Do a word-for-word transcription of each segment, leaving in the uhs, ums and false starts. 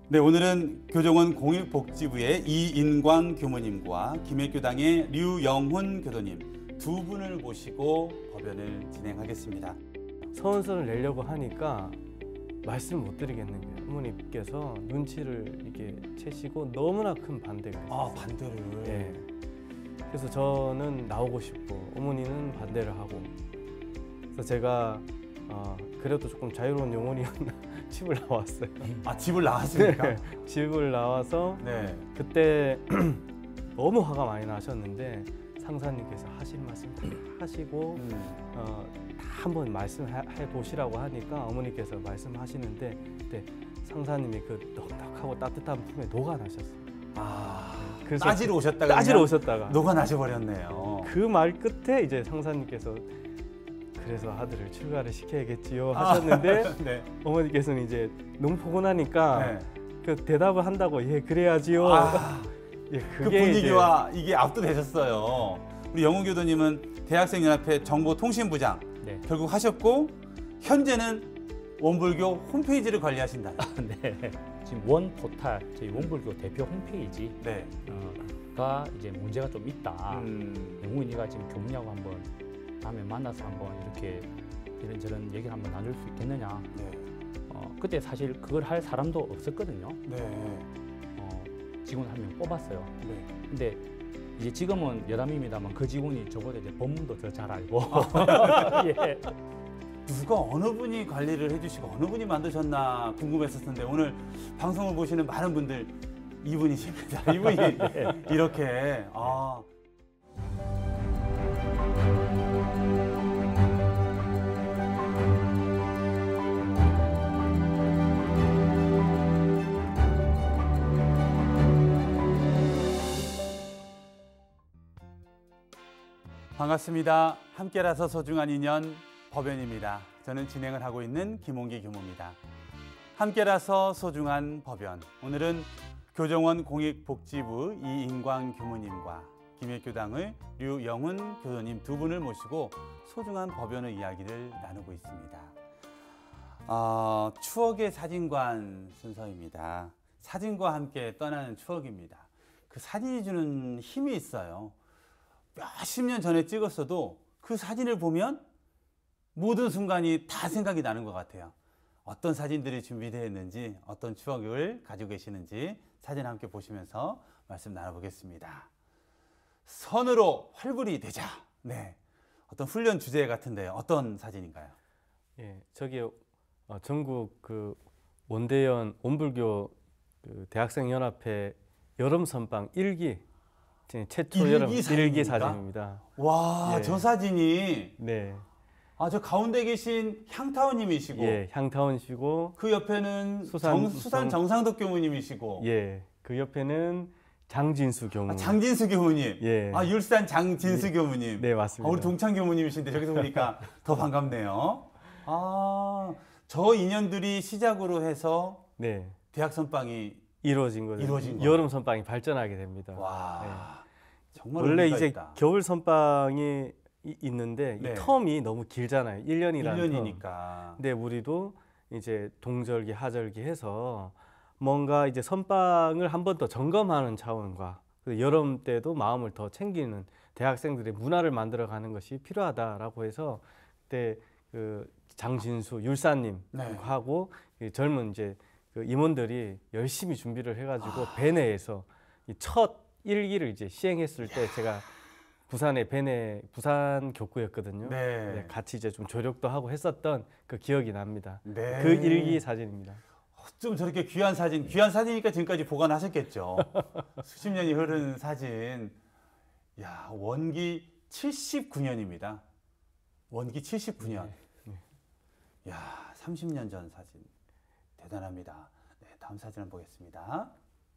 네, 오늘은 교정원 공익복지부의 이인광 교무님과 김해교당의 류영훈 교도님 두 분을 모시고 법연을 진행하겠습니다. 서원서를 내려고 하니까 말씀을 못 드리겠는 거예요. 어머니께서 눈치를 이렇게 채시고 너무나 큰 반대가 있었어요. 아, 반대를. 네. 그래서 저는 나오고 싶고 어머니는 반대를 하고, 그래서 제가 어, 그래도 조금 자유로운 영혼이었나 집을 나왔어요. 아, 집을 나왔습니까? 네. 집을 나와서 네. 그때 너무 화가 많이 나셨는데 상사님께서 하실 말씀 다 하시고 음. 어, 다 한번 말씀해 보시라고 하니까 어머니께서 말씀하시는데 그때 상사님이 그 넉넉하고 따뜻한 품에 녹아나셨어요. 아, 그래서 따지러 오셨다가 따지러 오셨다가 녹아나셔버렸네요. 그 말 끝에 이제 상사님께서 그래서 아들을 출가를 시켜야겠지요 아, 하셨는데 네. 어머니께서는 이제 너무 포근하니까 네. 그 대답을 한다고 예 그래야지요. 아, 예, 그 그게 분위기와 이게 압도되셨어요. 우리 영훈 교도님은 대학생연합회 정보통신부장 네. 결국 하셨고 현재는 원불교 홈페이지를 관리하신다. 네. 지금 원 포탈 저희 원불교 대표 홈페이지 네. 어, 가 이제 문제가 좀 있다. 음. 영훈이가 지금 교무님하고 한번 다음에 만나서 한번 이렇게 이런저런 얘기를 한번 나눌 수 있겠느냐. 네. 어, 그때 사실 그걸 할 사람도 없었거든요. 네. 어, 직원 한 명 뽑았어요. 네. 근데 이제 지금은 여담입니다만 그 직원이 저보다 이제 법문도 더 잘 알고 예. 누가 어느 분이 관리를 해주시고 어느 분이 만드셨나 궁금했었는데 오늘 방송을 보시는 많은 분들 이분이십니다. 이분이 네. 이렇게 아. 반갑습니다. 함께라서 소중한 인연 법연입니다. 저는 진행을 하고 있는 김홍기 교무입니다. 함께라서 소중한 법연. 오늘은 교정원 공익복지부 이인광 교무님과 김해교당의 류영훈 교도님 두 분을 모시고 소중한 법연의 이야기를 나누고 있습니다. 어, 추억의 사진관 순서입니다. 사진과 함께 떠나는 추억입니다. 그 사진이 주는 힘이 있어요. 몇십 년 전에 찍었어도 그 사진을 보면 모든 순간이 다 생각이 나는 것 같아요. 어떤 사진들이 준비되어 있는지, 어떤 추억을 가지고 계시는지 사진 함께 보시면서 말씀 나눠보겠습니다. 선으로 활불이 되자. 네, 어떤 훈련 주제 같은데 어떤 사진인가요? 예, 저기 어, 전국 그 원대연 원불교 그 대학생연합회 여름 선방 일기 최초 일기 여름 사진입니까? 일기 사진입니다. 와, 예. 저 사진이 네, 아, 저 가운데 계신 향타원님이시고 예, 향타원씨고 그 옆에는 수산- 정, 수산 정- 정상덕 교무님이시고 예, 그 옆에는 장진수 교무. 아, 장진수 교무님, 예. 아, 율산 장진수 교무님. 네, 아, 맞습니다. 우리 동창 교무님이신데 저기서 보니까 더 반갑네요. 아, 저 인연들이 시작으로 해서 네, 대학 선빵이 이루어진 거죠. 이루어진 거예요. 여름 선빵이 발전하게 됩니다. 와, 정말 원래 의미가 이제 있다. 겨울 선빵이 이- 있는데 네. 이 텀이 너무 길잖아요. 일 년이라는 일 년이니까. 근데 우리도 이제 동절기, 하절기 해서 뭔가 이제 선빵을 한 번 더 점검하는 차원과 그 여름 때도 마음을 더 챙기는 대학생들의 문화를 만들어가는 것이 필요하다라고 해서 그때 그 장진수 율사님 네. 하고 이 젊은 이제 그 임원들이 열심히 준비를 해가지고 베네에서 이 첫 일기를 이제 시행했을 때 제가 부산의 베네 부산 교구였거든요. 네. 네, 같이 이제 좀 조력도 하고 했었던 그 기억이 납니다. 네. 그 일기 사진입니다. 좀 저렇게 귀한 사진, 귀한 사진이니까 지금까지 보관하셨겠죠. 수십 년이 흐른 사진. 야, 원기 칠십구 년입니다. 원기 칠십구 년. 네. 야, 삼십 년 전 사진. 대단합니다. 네, 다음 사진을 보겠습니다.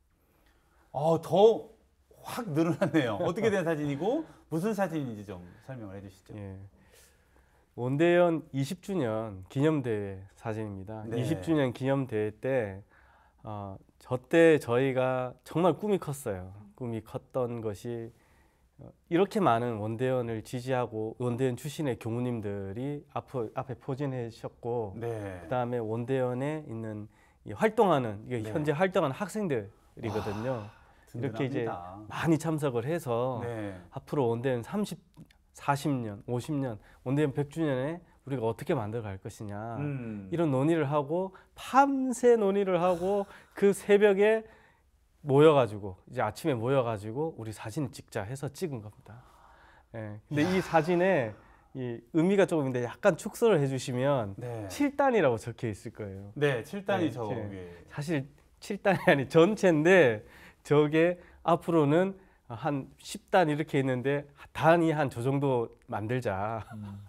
어, 더 확 늘어났네요. 어떻게 된 사진이고 무슨 사진인지 좀 설명을 해주시죠. 예. 원대연 이십 주년 기념대회 사진입니다. 네. 이십 주년 기념대회 때 어, 저때 저희가 정말 꿈이 컸어요. 꿈이 컸던 것이 어, 이렇게 많은 원대연을 지지하고 원대연 출신의 교무님들이 앞에, 앞에 포진해 주셨고 네. 그다음에 원대연에 있는 이 활동하는 이게 네. 현재 활동하는 학생들이거든요. 이렇게 이제 든든합니다. 많이 참석을 해서 네. 앞으로 원대현 삼십, 사십 년, 오십 년, 원대현 백 주년에 우리가 어떻게 만들어 갈 것이냐 음. 이런 논의를 하고 밤새 논의를 하고 그 새벽에 모여가지고 이제 아침에 모여가지고 우리 사진 찍자 해서 찍은 겁니다. 예. 근데 이 사진에 이 의미가 조금 있는데 약간 축소를 해주시면 네. 칠 단이라고 적혀 있을 거예요. 네, 칠 단이 네, 저 네. 위에. 사실 칠 단이 아니 전체인데 저게 앞으로는 한 십 단 이렇게 있는데 단이 한 저 정도 만들자.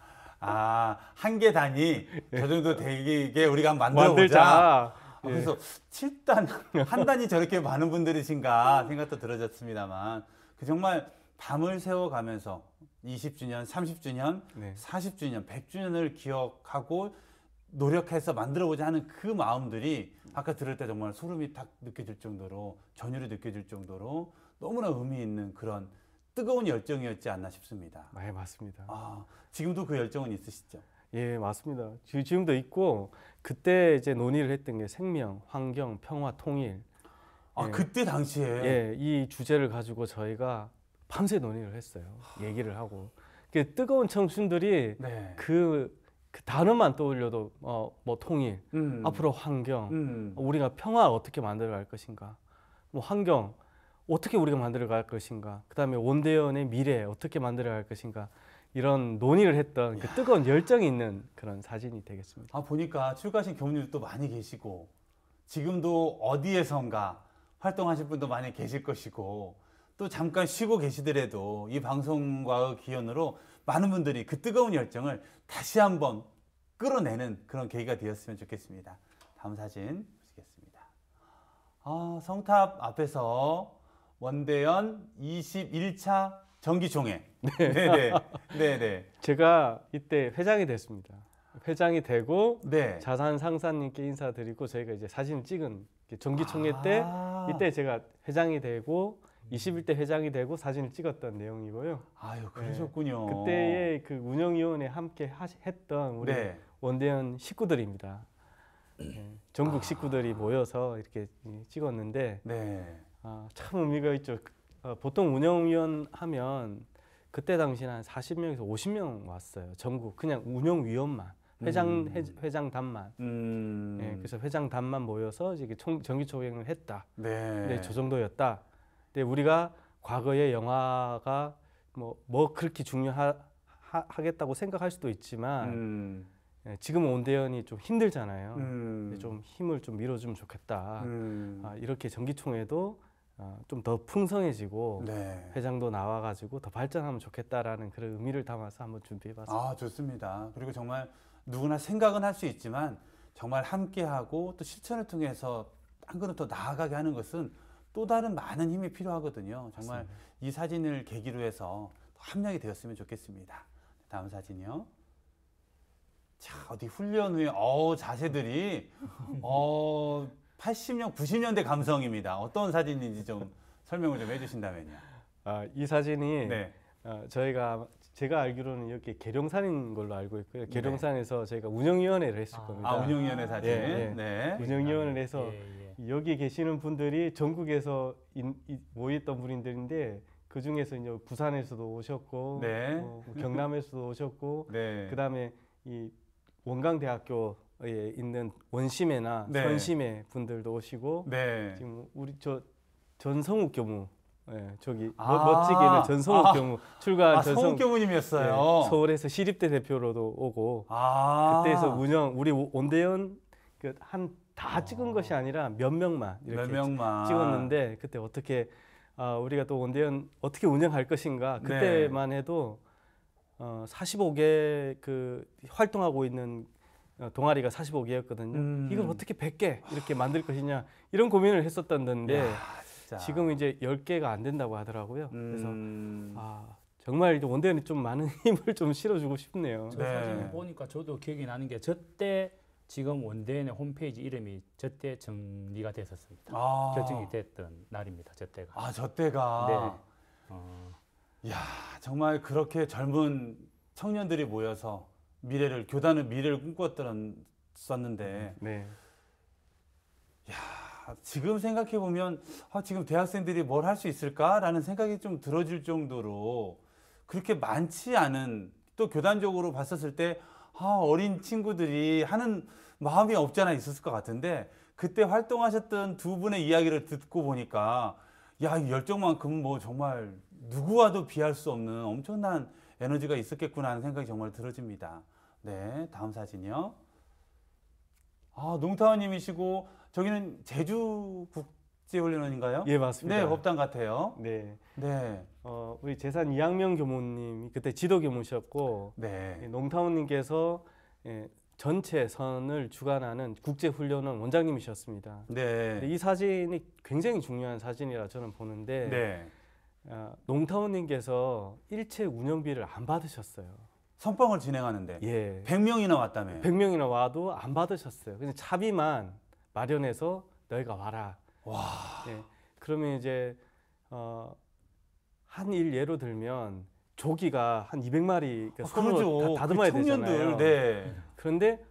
아, 한 개 단위 저 정도 되게 우리가 한번 만들어 보자. 만들자. 아, 예. 그래서 칠 단, 한 단이 저렇게 많은 분들이신가 생각도 들어졌습니다만 그 정말 밤을 새워가면서 이십 주년, 삼십 주년, 네. 사십 주년, 백 주년을 기억하고 노력해서 만들어보자 하는 그 마음들이 아까 들을 때 정말 소름이 딱 느껴질 정도로 전율이 느껴질 정도로 너무나 의미 있는 그런 뜨거운 열정이었지 않나 싶습니다. 네, 맞습니다. 아, 지금도 그 열정은 있으시죠? 예, 맞습니다. 지- 지금도 있고 그때 이제 논의를 했던 게 생명, 환경, 평화, 통일. 아, 예. 그때 당시에 예, 이 주제를 가지고 저희가 밤새 논의를 했어요. 얘기를 하고. 그 뜨거운 청춘들이 네. 그, 그 단어만 떠올려도 어, 뭐 통일, 음. 앞으로 환경, 음. 우리가 평화 어떻게 만들어 갈 것인가, 뭐 환경 어떻게 우리가 만들어 갈 것인가, 그다음에 원대현의 미래 어떻게 만들어 갈 것인가 이런 논의를 했던 그 뜨거운 열정이 있는 그런 사진이 되겠습니다. 아, 보니까 출가하신 교우님도 많이 계시고 지금도 어디에선가 활동하실 분도 많이 계실 것이고 또 잠깐 쉬고 계시더라도 이 방송과의 기원으로 많은 분들이 그 뜨거운 열정을 다시 한번 끌어내는 그런 계기가 되었으면 좋겠습니다. 다음 사진 보시겠습니다. 아, 성탑 앞에서 원대현 이십일 차 정기총회. 네네. 네네. 제가 이때 회장이 됐습니다. 회장이 되고 네. 자산 상사님께 인사드리고 저희가 이제 사진을 찍은 정기총회 때 아. 이때 제가 회장이 되고 이십일 대 회장이 되고 사진을 찍었던 내용이고요. 아유, 그러셨군요. 그때의 그 운영위원회 함께 하시, 했던 우리 네. 원대현 식구들입니다. 네, 전국 아. 식구들이 모여서 이렇게 찍었는데 네. 아, 참 의미가 있죠. 어, 보통 운영위원 하면 그때 당시는 한 사십 명에서 오십 명 왔어요. 전국 그냥 운영위원만 회장 음. 회, 회장단만. 음. 네, 그래서 회장단만 모여서 이게 총, 정기총회를 했다. 네. 네, 저 정도였다. 근데 우리가 과거의 영화가 뭐, 뭐 그렇게 중요하겠다고 생각할 수도 있지만 음. 예, 지금 원대현이 좀 힘들잖아요. 음. 근데 좀 힘을 좀 밀어주면 좋겠다. 음. 아, 이렇게 정기총회도 어, 좀 더 풍성해지고 네. 회장도 나와가지고 더 발전하면 좋겠다라는 그런 의미를 담아서 한번 준비해봤습니다. 아, 좋습니다. 그리고 정말 누구나 생각은 할 수 있지만 정말 함께하고 또 실천을 통해서 한 걸음 더 나아가게 하는 것은 또 다른 많은 힘이 필요하거든요. 정말 맞습니다. 이 사진을 계기로 해서 더 합력이 되었으면 좋겠습니다. 다음 사진이요. 자, 어디 훈련 후에 어 자세들이 어 팔십 년, 구십 년대 감성입니다. 어떤 사진인지 좀 설명을 좀 해주신다면요. 아, 이 사진이 네. 어, 저희가 제가 알기로는 여기 계룡산인 걸로 알고 있고요. 네. 계룡산에서 저희가 운영위원회를 했을 아, 겁니다. 아, 운영위원회 사진. 예, 예. 네. 운영위원회를 해서 예, 예. 여기 계시는 분들이 전국에서 인, 이, 모였던 분들인데 그 중에서 이제 부산에서도 오셨고, 네. 어, 경남에서도 오셨고, 네. 그 다음에 이 원광대학교에 있는 원심회나 네. 선심회 분들도 오시고, 네. 지금 우리 저 전성욱 교무, 예, 저기 아. 멋- 멋지게는 전성욱 아. 교무 출가한 아, 전성욱 성교무님이었어요. 예, 서울에서 시립대 대표로도 오고, 아. 그때에서 운영 우리 원대현 그 한 다 아. 찍은 것이 아니라 몇 명만 이렇게 몇 명만 찍었는데 그때 어떻게 아, 우리가 또 원대현 어떻게 운영할 것인가 네. 그때만 해도 어, 사십오 개 그 활동하고 있는 어, 동아리가 사십오 개였거든요. 음. 이걸 어떻게 백 개 이렇게 만들 것이냐 이런 고민을 했었던데 야, 진짜. 지금 이제 열 개가 안 된다고 하더라고요. 그래서 음. 아, 정말 이제 원대현이 좀 많은 힘을 좀 실어주고 싶네요. 저 네. 사진을 보니까 저도 기억이 나는 게 저때 지금 원대현의 홈페이지 이름이 저때 정리가 됐었습니다. 아. 결정이 됐던 날입니다. 저때가. 아, 저 때가. 네. 어, 야, 정말 그렇게 젊은 청년들이 모여서 미래를 교단의 미래를 꿈꿨었는데 네. 야, 지금 생각해 보면 아, 지금 대학생들이 뭘 할 수 있을까라는 생각이 좀 들어질 정도로 그렇게 많지 않은, 또 교단적으로 봤었을 때 아, 어린 친구들이 하는 마음이 없지 않아 있었을 것 같은데, 그때 활동하셨던 두 분의 이야기를 듣고 보니까 야, 이 열정만큼 뭐 정말 누구와도 비할 수 없는 엄청난 에너지가 있었겠구나 하는 생각이 정말 들어집니다. 네, 다음 사진이요. 아, 농타원님이시고 저기는 제주 국제훈련원인가요? 예, 맞습니다. 네, 법당 같아요. 네. 네, 어, 우리 재산 이학명 교무님이 그때 지도 교무셨고 네, 농타원님께서 예, 전체 선을 주관하는 국제훈련원 원장님이셨습니다. 근데 네, 이 사진이 굉장히 중요한 사진이라 저는 보는데 네. 어, 농타원님께서 일체 운영비를 안 받으셨어요. 선빵을 진행하는데 예, 백 명이나 왔다며. 백 명이나 와도 안 받으셨어요. 그냥 차비만 마련해서 너희가 와라. 와, 예, 그러면 이제 어, 한 일 예로 들면 조기가 한 이백 마리 그러니까 아, 손으로 그러죠. 다 다듬어야 그 청년들, 되잖아요. 네. 그런데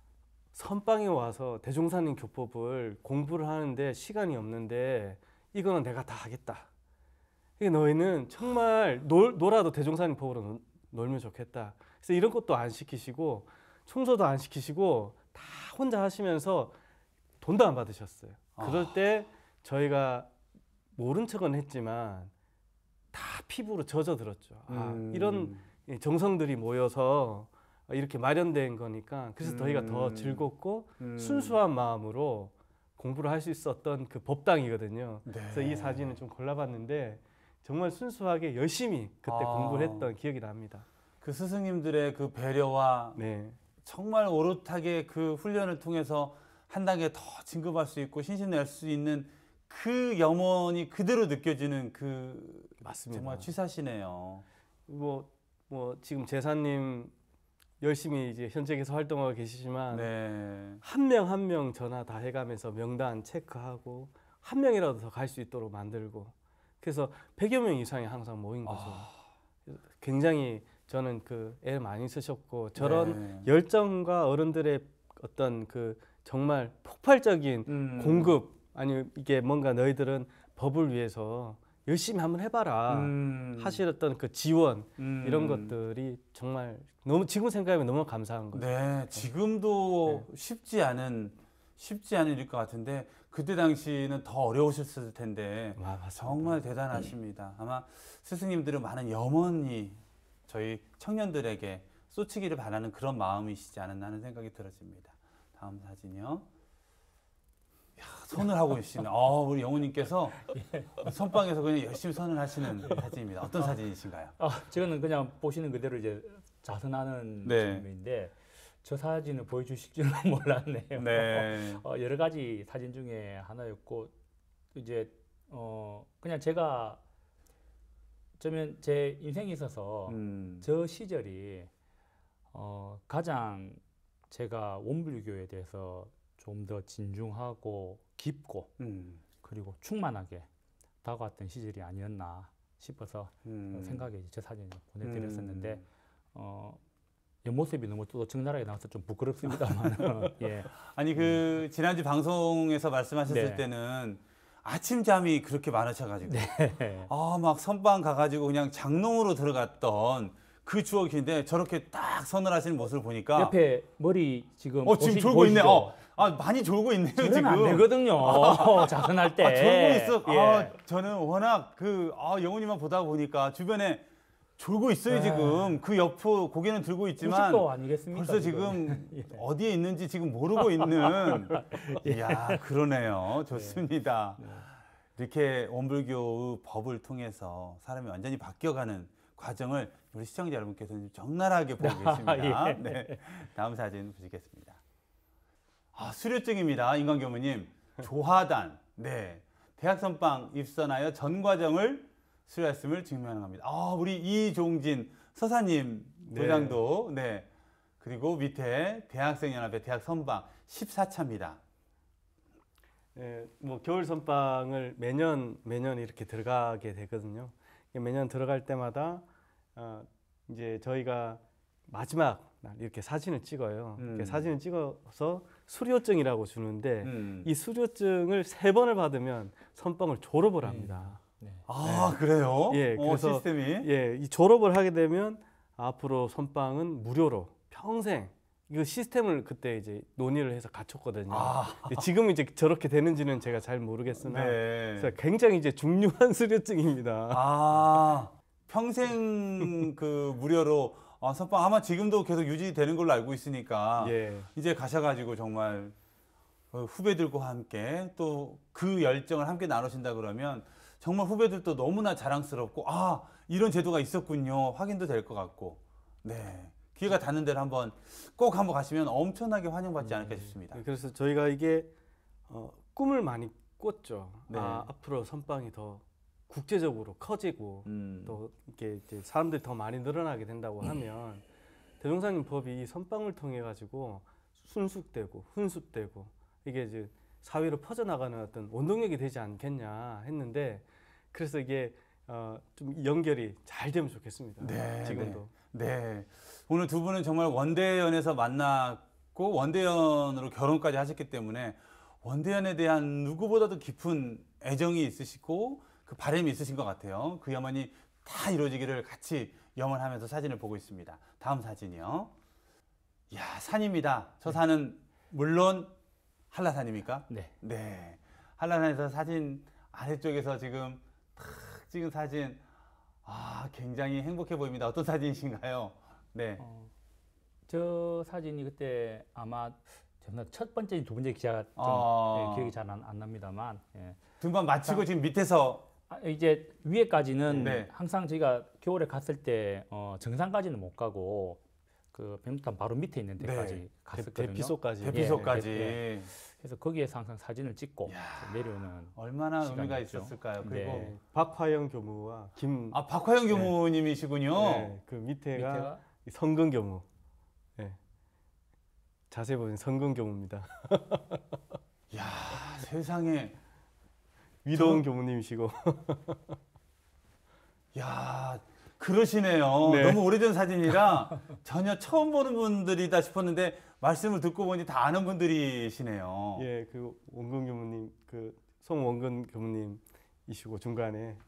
선방에 와서 대종사님 교법을 공부를 하는데 시간이 없는데 이거는 내가 다 하겠다. 이게 너희는 정말 놀, 놀아도 대종사님 법으로 놀, 놀면 좋겠다. 그래서 이런 것도 안 시키시고 청소도 안 시키시고 다 혼자 하시면서 돈도 안 받으셨어요. 그럴 아. 때 저희가 모른 척은 했지만 다 피부로 젖어들었죠. 아, 음. 이런 정성들이 모여서 이렇게 마련된 거니까 그래서 음. 저희가 더 즐겁고 음. 순수한 마음으로 공부를 할 수 있었던 그 법당이거든요. 네. 그래서 이 사진을 좀 골라봤는데 정말 순수하게 열심히 그때 아. 공부를 했던 기억이 납니다. 그 스승님들의 그 배려와 네, 정말 오롯하게 그 훈련을 통해서 한 단계 더 진급할 수 있고 신신낼 수 있는 그 염원이 그대로 느껴지는 그 맞습니다. 정말 취사시네요. 뭐, 뭐 지금 제사님 열심히 이제 현직에서 활동하고 계시지만 네. 한 명 한 명 전화 다 해가면서 명단 체크하고 한 명이라도 더 갈 수 있도록 만들고 그래서 백여 명 이상이 항상 모인 거죠. 아. 굉장히 저는 그 애 많이 쓰셨고 저런 네. 열정과 어른들의 어떤 그 정말 폭발적인 음. 공급 아니 이게 뭔가 너희들은 법을 위해서 열심히 한번 해봐라 음. 하시던 그 지원 음. 이런 것들이 정말 너무 지금 생각하면 너무 감사한 거죠. 네, 지금도 쉽지 않은 쉽지 않은 일일 것 같은데 그때 당시는 더 어려우셨을 텐데 아, 맞습니다. 정말 대단하십니다. 아마 스승님들은 많은 염원이 저희 청년들에게 쏟치기를 바라는 그런 마음이시지 않았나 하는 생각이 들어집니다. 다음 사진이요. 야, 선을 하고 계시네. 어, 우리 영우님께서 선방에서 그냥 열심히 선을 하시는 사진입니다. 어떤 사진이신가요? 아, 저거는 그냥 보시는 그대로 이제 자선하는 네. 장면인데 저 사진을 보여주실 줄은 몰랐네요. 네. 어, 여러 가지 사진 중에 하나였고 이제 어, 그냥 제가 저면 제 인생에 있어서 음. 저 시절이 어, 가장 제가 원불교에 대해서 좀 더 진중하고 깊고 음. 그리고 충만하게 다가왔던 시절이 아니었나 싶어서 음. 생각에 제 사진을 보내드렸었는데 음. 어, 옆모습이 너무 또 적나라하게 나와서 좀 부끄럽습니다만 예. 아니 그 지난주 방송에서 말씀하셨을 네. 때는 아침잠이 그렇게 많으셔가지고 네. 아 막 선방 가가지고 그냥 장롱으로 들어갔던 그 추억인데 저렇게 딱 선을 하시는 모습을 보니까 옆에 머리 지금 어 지금 보시- 졸고 있네. 보이시죠? 어, 아 많이 졸고 있네요 저는 지금. 안 되거든요. 자선할 때. 아 졸고 있어. 예. 아 저는 워낙 그 아, 영훈이만 보다 보니까 주변에 졸고 있어요 네. 지금. 그 옆으로 고개는 들고 있지만 구십도 아니겠습니까? 벌써 지금 예. 어디에 있는지 지금 모르고 있는. 이야 그러네요. 좋습니다. 네. 이렇게 원불교의 법을 통해서 사람이 완전히 바뀌어가는 과정을 우리 시청자 여러분께서는 적나라하게 보고 계십니다. 예. 네. 다음 사진 보시겠습니다. 아, 수료증입니다. 인광교무님. 조하단. 네. 대학 선방 입선하여 전 과정을 수료했음을 증명하는 겁니다. 아, 우리 이종진 서사님 네. 도장도. 네. 그리고 밑에 대학생연합회 대학 선방 십사 차입니다. 예, 뭐 겨울 선방을 매년 매년 이렇게 들어가게 되거든요. 매년 들어갈 때마다 어, 이제 저희가 마지막 날 이렇게 사진을 찍어요. 음. 이렇게 사진을 찍어서 수료증이라고 주는데 음. 이 수료증을 세 번을 받으면 선빵을 졸업을 합니다. 네. 아 그래요? 예, 어, 그래서 시스템이. 예, 이 졸업을 하게 되면 앞으로 선빵은 무료로 평생 이거 시스템을 그때 이제 논의를 해서 갖췄거든요. 아, 근데 지금 이제 저렇게 되는지는 제가 잘 모르겠으나 네. 그래서 굉장히 이제 중요한 수료증입니다. 아 평생 그 무료로 아, 선빵 아마 지금도 계속 유지되는 걸로 알고 있으니까 예. 이제 가셔가지고 정말 어, 후배들과 함께 또 그 열정을 함께 나누신다 그러면 정말 후배들도 너무나 자랑스럽고 아 이런 제도가 있었군요 확인도 될 것 같고 네 기회가 닿는 대로 한번 꼭 한번 가시면 엄청나게 환영받지 않을까 싶습니다. 그래서 저희가 이게 어, 꿈을 많이 꿨죠. 네. 아, 앞으로 선빵이 더 국제적으로 커지고 음. 또 이렇게 이제 사람들이 더 많이 늘어나게 된다고 하면 대종상님 법이 이 선빵을 통해 가지고 순숙되고 훈숙되고 이게 이제 사회로 퍼져나가는 어떤 원동력이 되지 않겠냐 했는데 그래서 이게 어, 좀 연결이 잘 되면 좋겠습니다. 네, 지금도. 네. 오늘 두 분은 정말 원대연에서 만났고 원대연으로 결혼까지 하셨기 때문에 원대연에 대한 누구보다도 깊은 애정이 있으시고 그 바람이 있으신 것 같아요. 그 염원이 다 이루어지기를 같이 염원하면서 사진을 보고 있습니다. 다음 사진이요. 이야, 산입니다. 저 산은 물론 한라산입니까? 네. 네. 한라산에서 사진 아래쪽에서 지금 탁 찍은 사진 아, 굉장히 행복해 보입니다. 어떤 사진이신가요? 네. 어, 저 사진이 그때 아마 저는 첫 번째, 두 번째 기자가 좀 아. 예, 기억이 잘 안 납니다만 예. 등반 마치고 지금 밑에서 아, 이제 위에까지는 네. 항상 저희가 겨울에 갔을 때 어, 정상까지는 못 가고 그 백록담 바로 밑에 있는 데까지 네. 갔었거든요. 대피소까지. 대피소까지. 예, 그래서 거기에서 항상 사진을 찍고 이야. 내려오는 얼마나 의미가 시간이었죠. 있었을까요? 그리고 네. 네, 박화영 교무와 김 아 박화영 교무님이시군요. 네, 그 밑에가, 밑에가 이 성근 교무. 네. 자세히 보면 성근 교무입니다. 야 세상에 위도원 교무님이시고. 야 그러시네요. 네. 너무 오래전 사진이라 전혀 처음 보는 분들이다 싶었는데 말씀을 듣고 보니 다 아는 분들이시네요. 예, 그 원근 교무님, 그 송원근 교무님이시고 중간에.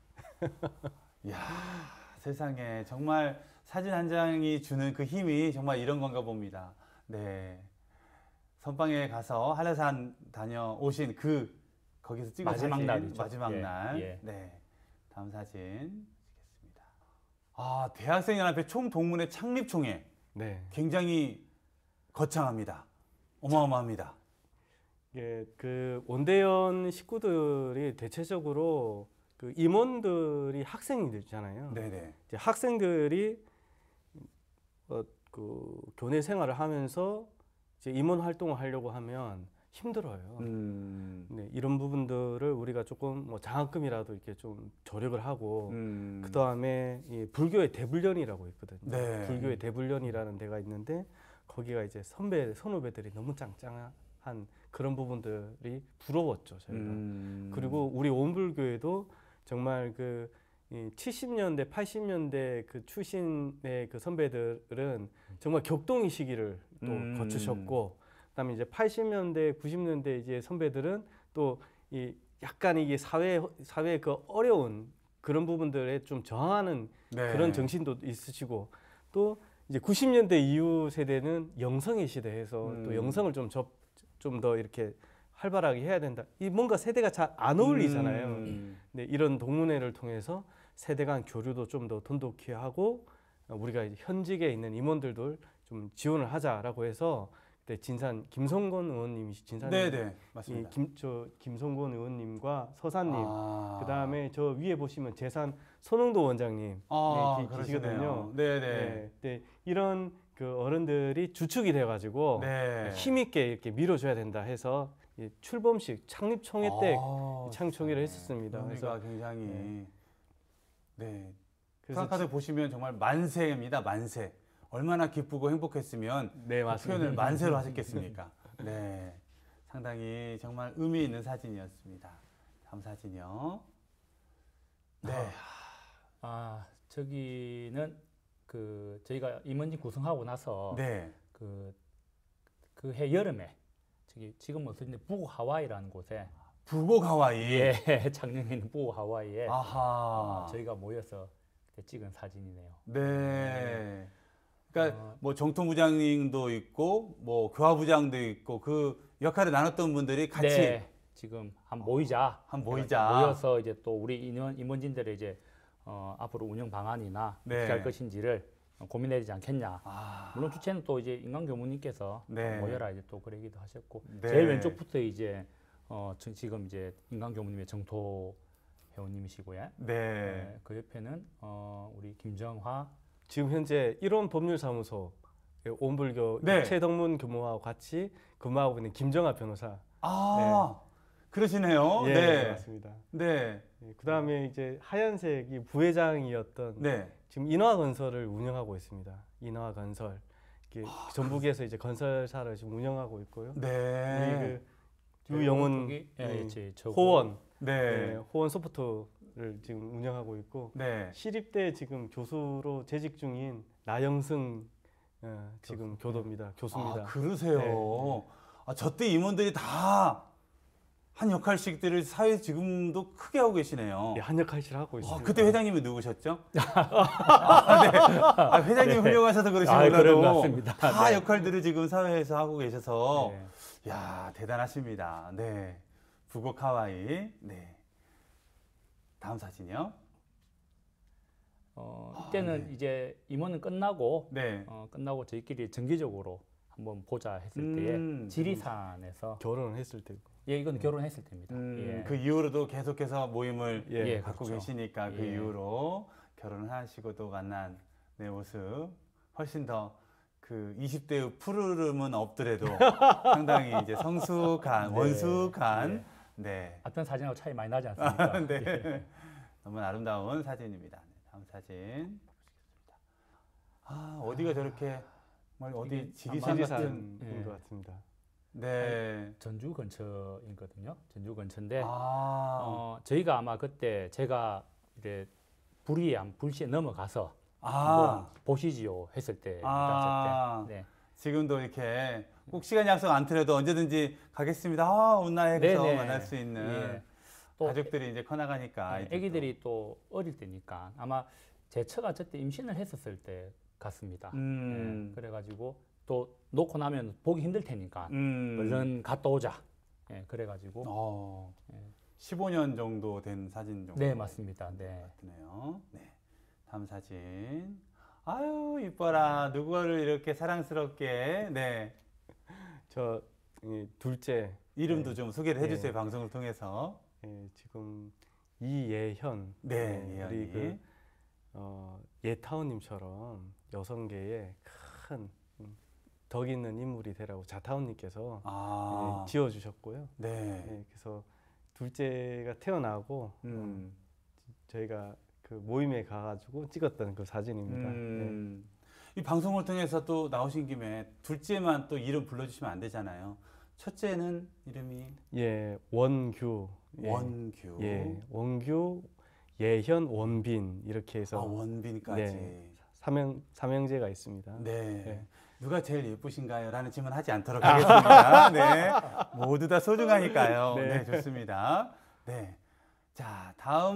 야 세상에 정말 사진 한 장이 주는 그 힘이 정말 이런 건가 봅니다. 네. 선방에 가서 한라산 다녀오신 그 거기서 찍은 마지막 사진, 날이죠. 마지막 예, 날. 예. 네. 다음 사진 찍겠습니다. 아 대학생연합회 총동문회 창립총회 네. 굉장히 거창합니다. 어마어마합니다. 예, 그 원대연 식구들이 대체적으로 그 임원들이 학생이잖아요. 네네. 이제 학생들이 어, 그 교내 생활을 하면서 이제 임원 활동을 하려고 하면 힘들어요. 음. 네, 이런 부분들을 우리가 조금 뭐 장학금이라도 이렇게 좀 조력을 하고 음. 그 다음에 이 불교의 대불련이라고 있거든요. 네. 불교의 대불련이라는 데가 있는데 거기가 이제 선배 선후배들이 너무 짱짱한 그런 부분들이 부러웠죠 저희가. 음. 그리고 우리 온불교에도 정말 그 이 칠십 년대, 팔십 년대 그 출신의 그 선배들은 정말 격동의 시기를 또 음. 거치셨고, 그다음에 이제 팔십 년대, 구십 년대 이제 선배들은 또 이 약간 이게 사회 사회 그 어려운 그런 부분들에 좀 저항하는 네. 그런 정신도 있으시고, 또 이제 구십 년대 이후 세대는 영성의 시대에서 음. 또 영성을 좀 접 좀 더 이렇게 활발하게 해야 된다. 이 뭔가 세대가 잘 안 어울리잖아요. 음. 네, 이런 동문회를 통해서 세대 간 교류도 좀 더 돈독히 하고 우리가 이제 현직에 있는 임원들도 좀 지원을 하자라고 해서 그때 진산 김성곤 의원님이 진산 네네 맞습니다. 김저 김성곤 의원님과 서산님 아. 그다음에 저 위에 보시면 재산 손흥도 원장님 아, 네, 기- 그러시네요. 계시거든요. 네네. 네, 네, 이런 그 어른들이 주축이 돼가지고 네. 힘있게 이렇게 밀어줘야 된다 해서 이 출범식 창립총회 때 아, 창총회를 세상에. 했었습니다. 의미가 그래서 굉장히 네. 네. 그래서 프랑카드 보시면 정말 만세입니다. 만세. 얼마나 기쁘고 행복했으면 네 그 맞습니다. 표현을 만세로 하셨겠습니까? 네. 상당히 정말 의미 있는 사진이었습니다. 다음 사진이요. 네. 아 저기는 그 저희가 임원진 구성하고 나서 네. 그 그 해 여름에 저기 지금 어딘데 북 하와이라는 곳에 북옥 하와이. 예, 창녕에 있는 북 하와이에 아하. 어, 저희가 모여서 그때 찍은 사진이네요. 네. 그러니까 어. 뭐 정통부장님도 있고 뭐 교화부장도 있고 그 역할을 나눴던 분들이 같이 네, 지금 한 모이자. 한 모이자. 모여서 이제 또 우리 임원, 임원진들의 이제 어, 앞으로 운영 방안이나 네. 어떻게 할 것인지를 고민해야 되지 않겠냐. 아. 물론 주체는 또 이제 인강 교무님께서 네. 모여라 이제 또 그러기도 하셨고 네. 제일 왼쪽부터 이제 어, 지- 지금 이제 인강 교무님의 정토 회원님이시고요. 네. 네, 그 옆에는 어, 우리 김정화 지금 현재 일원 법률사무소 온불교 네. 최덕문 교무와 같이 근무하고 있는 김정아 변호사. 아. 그러시네요. 예, 네. 맞습니다. 네. 예, 그다음에 이제 하얀색이 부회장이었던 네. 지금 인화건설을 운영하고 있습니다. 인화건설. 이렇게 아, 전북에서 이제 건설사를 지금 운영하고 있고요. 네. 우리 그 유영훈 쪽이, 예, 음, 예, 저거. 호원, 네. 예, 호원 소프트를 지금 운영하고 있고 네. 시립대 지금 교수로 재직 중인 나영승 어, 지금 교도입니다. 교수입니다. 아, 그러세요. 네, 아, 저때 임원들이 다 한 역할씩들을 사회 지금도 크게 하고 계시네요. 예, 한 역할씩 하고 아, 있습니다. 그때 회장님이 누구셨죠? 아, 네. 아, 회장님 네. 훌륭하셔서 그러시 아, 그런 것 몰라도 같습니다. 다 네. 역할들을 지금 사회에서 하고 계셔서 네. 야 대단하십니다. 네, 북옥 하와이. 네. 다음 사진이요. 어, 이때는 네. 이제 임원은 끝나고 네. 어, 끝나고 저희끼리 정기적으로 한번 보자 했을 음. 때에 지리산에서 결혼을 했을 때고. 예 이건 결혼했을 때입니다. 음, 예. 그 이후로도 계속해서 모임을 예, 예, 갖고 그렇죠. 계시니까 그 예. 이후로 결혼을 하시고 또 만난 내 모습 훨씬 더 그 이십 대의 푸르름은 없더라도 상당히 이제 성숙한 네. 원숙한 예. 네. 어떤 사진하고 차이 많이 나지 않습니까? 네. 예. 너무 아름다운 사진입니다. 네, 다음 사진 보시겠습니다. 아 어디가 저렇게 말 어디 이게 지리산 아마 같은 지리산인 예. 것 같습니다. 네. 전주 근처이거든요. 전주 근처인데 아, 어, 저희가 아마 그때 제가 이제 불의에 한 불시에 넘어가서 아. 한번 보시지요 했을 때입니다. 아. 저 때. 네. 지금도 이렇게 꼭 시간 약속 안 틀어도 언제든지 가겠습니다. 아, 온라인에서 네네. 만날 수 있는 예. 또 가족들이 이제 커나가니까 네, 아이들도. 애기들이 또 어릴 때니까 아마 제 처가 저때 임신을 했었을 때 같습니다. 음. 예, 그래가지고 또 놓고 나면 보기 힘들 테니까 음. 얼른 갔다 오자. 예, 그래가지고 어. 예. 십오 년 정도 된 사진 정도. 네 맞습니다. 네. 같네요. 네. 다음 사진. 아유 이뻐라. 누구를 이렇게 사랑스럽게. 네. 저 이, 둘째 이름도 네. 좀 소개를 네. 해주세요. 방송을 통해서. 예, 지금 이예현. 네. 예, 예언이. 우리 그 어, 예타운님처럼 여성계에 큰 음, 덕 있는 인물이 되라고 자타운님께서 아. 예, 지어주셨고요. 네. 예, 그래서 둘째가 태어나고 음. 어, 저희가 그 모임에 가가지고 찍었던 그 사진입니다. 음, 이 방송을 통해서 또 나오신 김에 둘째만 또 이름 불러주시면 안 되잖아요. 첫째는 이름이 예, 예, 원규, 예, 원규, 예, 원규, 예현, 원빈 이렇게 아, 해서 원빈까지. 네. 삼형 삼형제가 있습니다. 네. 네. 누가 제일 예쁘신가요? 라는 질문 하지 않도록 하겠습니다. 네. 모두 다 소중하니까요. 네. 네. 좋습니다. 네. 자,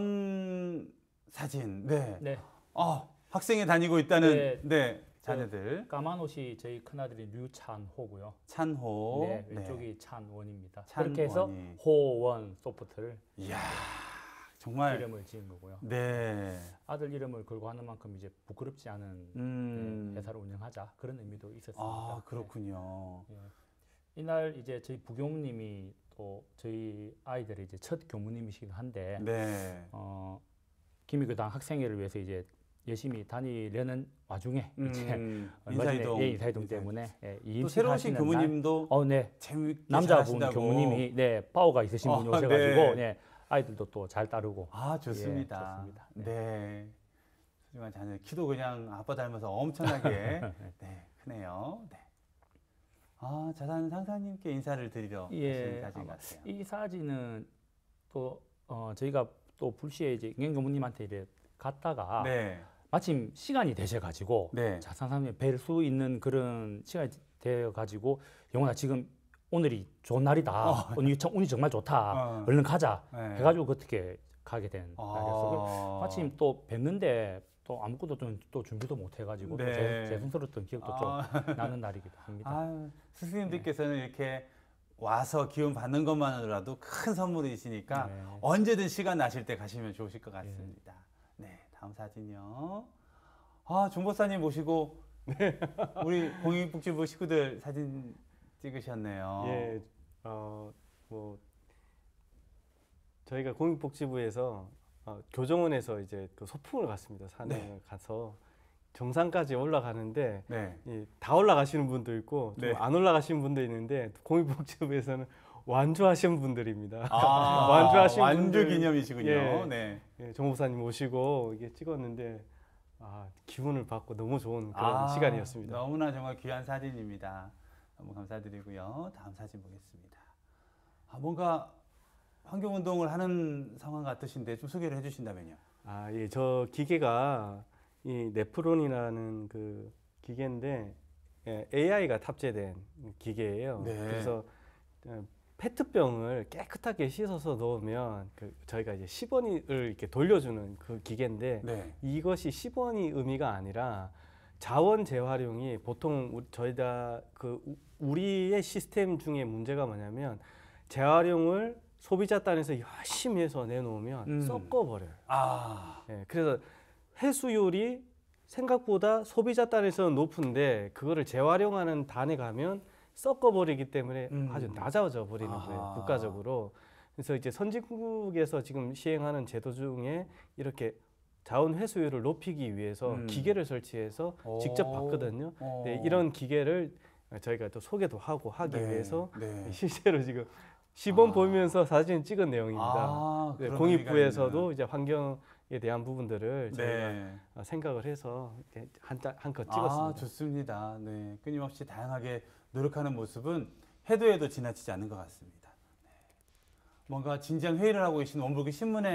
다음 사진. 네. 네. 어, 학생이 다니고 있다는 네. 네. 자녀들. 까만 옷이 저희 큰아들이 류찬호고요. 찬호. 네, 왼쪽이 찬원입니다. 찬원이. 그렇게 해서 호원 소프트를 이야, 정말. 이름을 지은 거고요. 네. 아들 이름을 걸고 하는 만큼 이제 부끄럽지 않은 음. 네, 회사를 운영하자 그런 의미도 있었습니다. 아, 그렇군요. 네. 예. 이날 이제 저희 부교무님이 또 저희 아이들의 이제 첫 교무님이시기도 한데 네. 어, 김익교당 학생회를 위해서 이제 열심히 다니려는 와중에 이제 음, 얼마 전에 인사이동. 예, 인사이동 때문에 예, 또 이임식 새로 오신 하시는 교무님도 날, 어, 네. 재밌게 남자분 잘하신다고. 교무님이 네 파워가 있으신 어, 분이 오셔가지고 네. 네, 아이들도 또 잘 따르고 아, 좋습니다. 예, 좋습니다. 네. 네. 소중한 자녀 키도 그냥 아빠 닮아서 엄청나게 네, 크네요. 네. 아, 자산 상사님께 인사를 드리러 예, 가신 사진 아마 같아요. 이 사진은 또 어, 저희가 또 불시에 이제 인경 교무님한테 이제 갔다가 네. 마침 시간이 되셔가지고 네. 자산상에 뵐 수 있는 그런 시간이 되어가지고 영원아 지금 오늘이 좋은 날이다. 어. 운이, 정- 운이 정말 좋다. 어. 얼른 가자. 네. 해가지고 어떻게 가게 된 아. 날이었어요. 마침 또 뵀는데 또 아무것도 좀, 또 준비도 못 해가지고 네. 또 제, 죄송스러웠던 기억도 아. 좀 나는 날이기도 합니다. 아, 스승님들께서는 이렇게 와서 기운 받는 것만으로도 큰 선물이시니까 네. 언제든 시간 나실 때 가시면 좋으실 것 같습니다. 네, 다음 사진이요. 아, 종박사님 모시고 우리 공익복지부 식구들 사진 찍으셨네요. 예, 어, 뭐 저희가 공익복지부에서 어, 교정원에서 이제 그 소풍을 갔습니다. 산에 네. 가서 정상까지 올라가는데 네. 이, 다 올라가시는 분도 있고 좀 네. 안 올라가시는 분도 있는데 공익복지부에서는 완주하신 분들입니다. 아, 완주하신 완주 분들, 기념이시군요. 예. 네. 예, 정보사님 모시고 이게 찍었는데 아, 기분을 받고 너무 좋은 그런 아, 시간이었습니다. 너무나 정말 귀한 사진입니다. 너무 감사드리고요. 다음 사진 보겠습니다. 아, 뭔가 환경운동을 하는 상황 같으신데 좀 소개를 해주신다면요. 아, 예, 저 기계가 이 네프론이라는 그 기계인데 예, 에이아이가 탑재된 기계예요. 네. 그래서 어, 페트병을 깨끗하게 씻어서 넣으면 그 저희가 이제 십 원을 이렇게 돌려주는 그 기계인데 네. 이것이 십 원이 의미가 아니라 자원 재활용이 보통 우리- 저희다 그 우- 우리의 시스템 중에 문제가 뭐냐면 재활용을 소비자 단에서 열심히 해서 내놓으면 음. 썩어버려요. 아, 예, 그래서 회수율이 생각보다 소비자 단에서는 높은데 그거를 재활용하는 단에 가면 썩어버리기 때문에 음. 아주 낮아져 버리는 아하. 거예요, 국가적으로. 그래서 이제 선진국에서 지금 시행하는 제도 중에 이렇게 자원 회수율을 높이기 위해서 음. 기계를 설치해서 직접 오. 봤거든요. 어. 네, 이런 기계를 저희가 또 소개도 하고 하기 네, 위해서 네. 실제로 지금 시범 아. 보면서 사진 찍은 내용입니다. 아, 네, 그런 공익부에서도 이제 환경에 대한 부분들을 의미가 저희가 있는. 네. 생각을 해서 이렇게 한컷 한컷 아, 찍었습니다. 좋습니다. 네, 끊임없이 다양하게 노력하는 모습은 해도 해도 지나치지 않는 것 같습니다. 네. 뭔가 진지한 회의를 하고 계신 원불교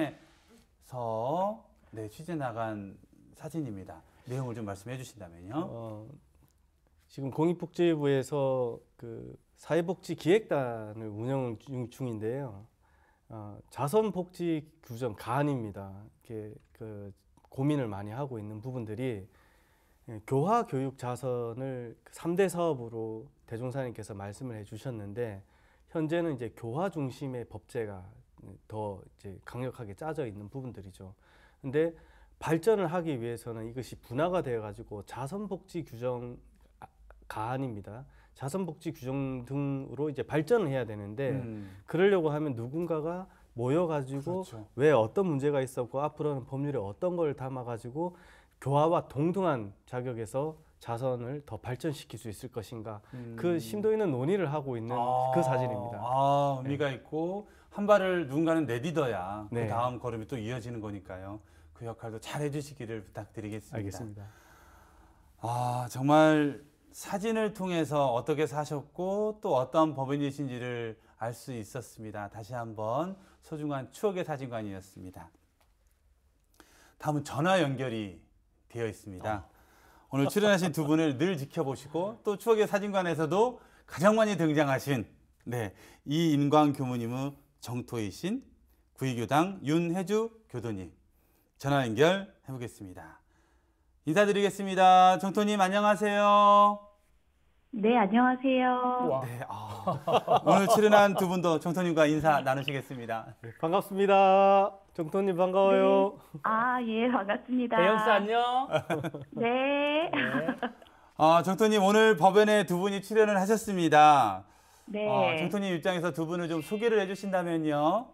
신문에서 네, 취재 나간 사진입니다. 내용을 좀 말씀해 주신다면요. 어, 지금 공익복지부에서 그 사회복지 기획단을 운영 중, 중인데요. 어, 자선복지 규정 가안입니다. 이렇게 그 고민을 많이 하고 있는 부분들이 예, 교화 교육 자선을 삼 대 사업으로 대종사님께서 말씀을 해주셨는데 현재는 이제 교화 중심의 법제가 더 이제 강력하게 짜져 있는 부분들이죠. 근데 발전을 하기 위해서는 이것이 분화가 되어 가지고 자선복지 규정 가안입니다. 자선복지 규정 등으로 이제 발전을 해야 되는데 음, 그러려고 하면 누군가가 모여가지고 그렇죠. 왜 어떤 문제가 있었고 앞으로는 법률에 어떤 걸 담아가지고 교화와 동등한 자격에서 자선을 더 발전시킬 수 있을 것인가 음. 그 심도 있는 논의를 하고 있는 아, 그 사진입니다. 아, 의미가 있고 한 발을 누군가는 내딛어야 네. 그 다음 걸음이 또 이어지는 거니까요. 그 역할도 잘 해주시기를 부탁드리겠습니다. 알겠습니다. 아, 정말 사진을 통해서 어떻게 사셨고 또 어떤 법인이신지를 알 수 있었습니다. 다시 한번 소중한 추억의 사진관이었습니다. 다음은 전화 연결이 되어 있습니다. 오늘 출연하신 두 분을 늘 지켜보시고 또 추억의 사진관에서도 가장 많이 등장하신 네, 이인광 교무님의 정토이신 구의교당 윤혜주 교도님 전화 연결해 보겠습니다. 인사드리겠습니다. 정토님 안녕하세요. 네, 안녕하세요. 우와. 네, 아, 오늘 출연한 두 분도 정토님과 인사 나누시겠습니다. 네, 반갑습니다. 정토님 반가워요. 아, 예, 반갑습니다. 배영수 안녕. 네. 네. 아, 정토님 오늘 법연에 두 분이 출연을 하셨습니다. 네. 아, 정토님 입장에서 두 분을 좀 소개를 해주신다면요.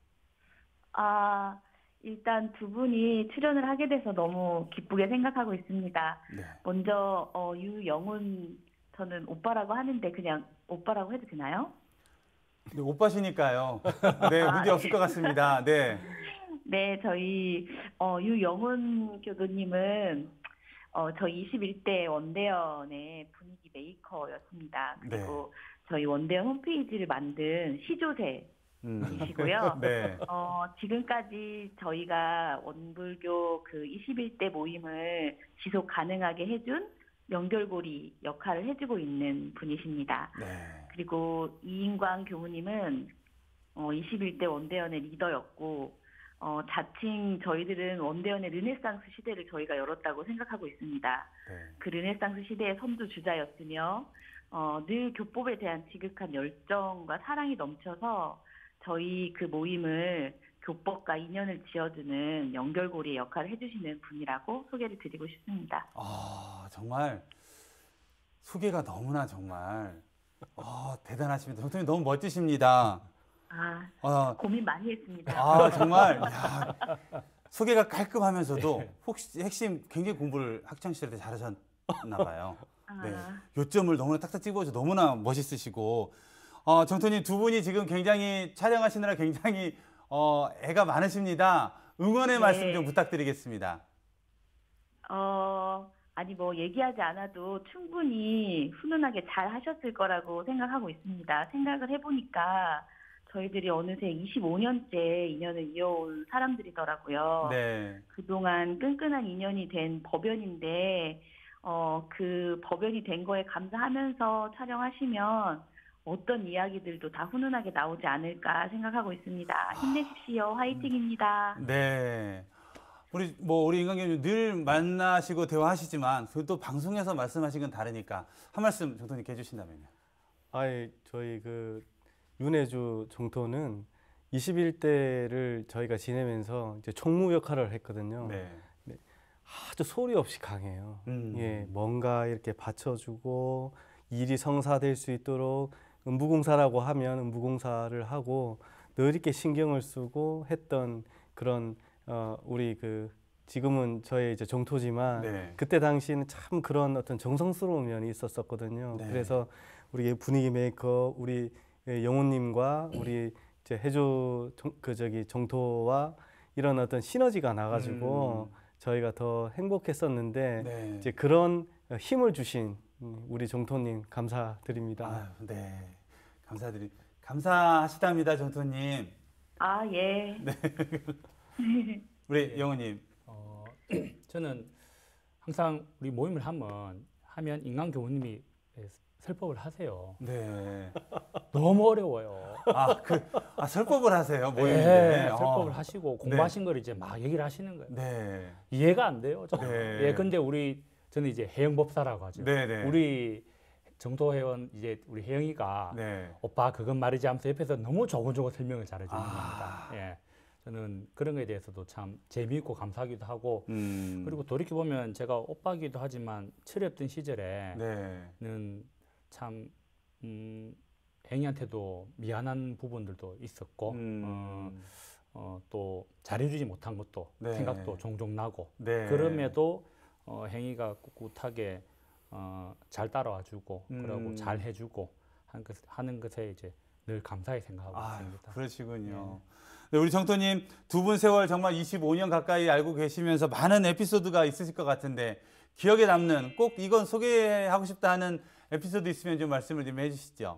아, 일단 두 분이 출연을 하게 돼서 너무 기쁘게 생각하고 있습니다. 네. 먼저 어, 유영훈 저는 오빠라고 하는데 그냥 오빠라고 해도 되나요? 네, 오빠시니까요. 네, 문제 없을 것 같습니다. 네. 네, 저희 어, 유영훈 교도님은 어, 저희 이십일 대 원대연의 분위기 메이커였습니다. 그리고 저희 원대연 홈페이지를 만든 시조새 음. 이시고요. 네. 어, 지금까지 저희가 원불교 그 이십일 대 모임을 지속 가능하게 해준 연결고리 역할을 해주고 있는 분이십니다. 네. 그리고 이인광 교무님은 어, 이십일 대 원대연의 리더였고 어, 자칭 저희들은 원대연의 르네상스 시대를 저희가 열었다고 생각하고 있습니다. 네. 그 르네상스 시대의 선두주자였으며 어, 늘 교법에 대한 지극한 열정과 사랑이 넘쳐서 저희 그 모임을 교법과 인연을 지어주는 연결고리의 역할을 해주시는 분이라고 소개를 드리고 싶습니다. 아, 정말 소개가 너무나 정말 아, 대단하십니다. 정통님 너무 멋지십니다. 아, 어, 고민 많이 했습니다. 아, 정말 야, 소개가 깔끔하면서도 혹시 핵심 굉장히 공부를 학창 시절 때 잘하셨나 봐요. 아, 네. 요점을 너무나 딱딱 집어서 너무나 멋있으시고 어, 정통님 두 분이 지금 굉장히 촬영하시느라 굉장히 어, 애가 많으십니다. 응원의 네. 말씀 좀 부탁드리겠습니다. 어, 아니 뭐 얘기하지 않아도 충분히 훈훈하게 잘 하셨을 거라고 생각하고 있습니다. 생각을 해보니까 저희들이 어느새 이십오 년째 인연을 이어온 사람들이더라고요. 네. 그동안 끈끈한 인연이 된 법연인데 어, 그 법연이 된 거에 감사하면서 촬영하시면 어떤 이야기들도 다 훈훈하게 나오지 않을까 생각하고 있습니다. 힘내십시오. 화이팅입니다. 네. 우리 뭐 우리 인간교님 늘 만나시고 대화하시지만 그 또 방송에서 말씀하신 건 다르니까 한 말씀 정통님께 해주신다면요. 아예 저희 그 윤혜주 정토는 이십일 대를 저희가 지내면서 이제 총무 역할을 했거든요. 네. 아주 소리 없이 강해요. 음. 예, 뭔가 이렇게 받쳐주고 일이 성사될 수 있도록 음부공사라고 하면 음부공사를 하고 늘 이렇게 신경을 쓰고 했던 그런 어, 우리 그 지금은 저의 이제 정토지만 네. 그때 당시에는 참 그런 어떤 정성스러운 면이 있었었거든요. 네. 그래서 우리 분위기 메이커 우리 영호님과 우리 이제 해조 정, 그 저기 정토와 이런 어떤 시너지가 나가지고 음. 저희가 더 행복했었는데 네. 이제 그런 힘을 주신 우리 정토님 감사드립니다. 아유, 네. 감사드리 감사하시답니다, 정토님. 아, 예. 우리 영호님. 어, 저는 항상 우리 모임을 하면 하면 인간 교우님이 설법을 하세요. 네. 너무 어려워요. 아, 그, 아, 설법을 하세요, 모임인데. 네, 어. 설법을 하시고 공부하신 걸 이제 막 얘기를 하시는 거예요. 네. 이해가 안 돼요. 저는. 네. 예, 근데 우리 저는 이제 해영법사라고 하죠. 네, 네. 우리 정도 회원 이제 우리 혜영이가 네. 오빠 그건 말이지 하면서 옆에서 너무 조곤조곤 설명을 잘해주는 아. 겁니다. 예, 저는 그런 거에 대해서도 참 재미있고 감사하기도 하고 음. 그리고 돌이켜 보면 제가 오빠기도 하지만 철없던 시절에는 네. 참 음, 혜영이한테도 미안한 부분들도 있었고 음. 어, 어, 또 잘해주지 못한 것도 네. 생각도 종종 나고 네. 그럼에도 어, 혜영이가 꿋꿋하게 어, 잘 따라와주고 음. 그러고 잘 해주고 하는, 것, 하는 것에 이제 늘 감사히 생각하고 아, 있습니다. 그러시군요. 네, 우리 정토님 두 분 세월 정말 이십오 년 가까이 알고 계시면서 많은 에피소드가 있으실 것 같은데 기억에 남는 꼭 이건 소개하고 싶다 하는 에피소드 있으면 좀 말씀을 좀 해주시죠.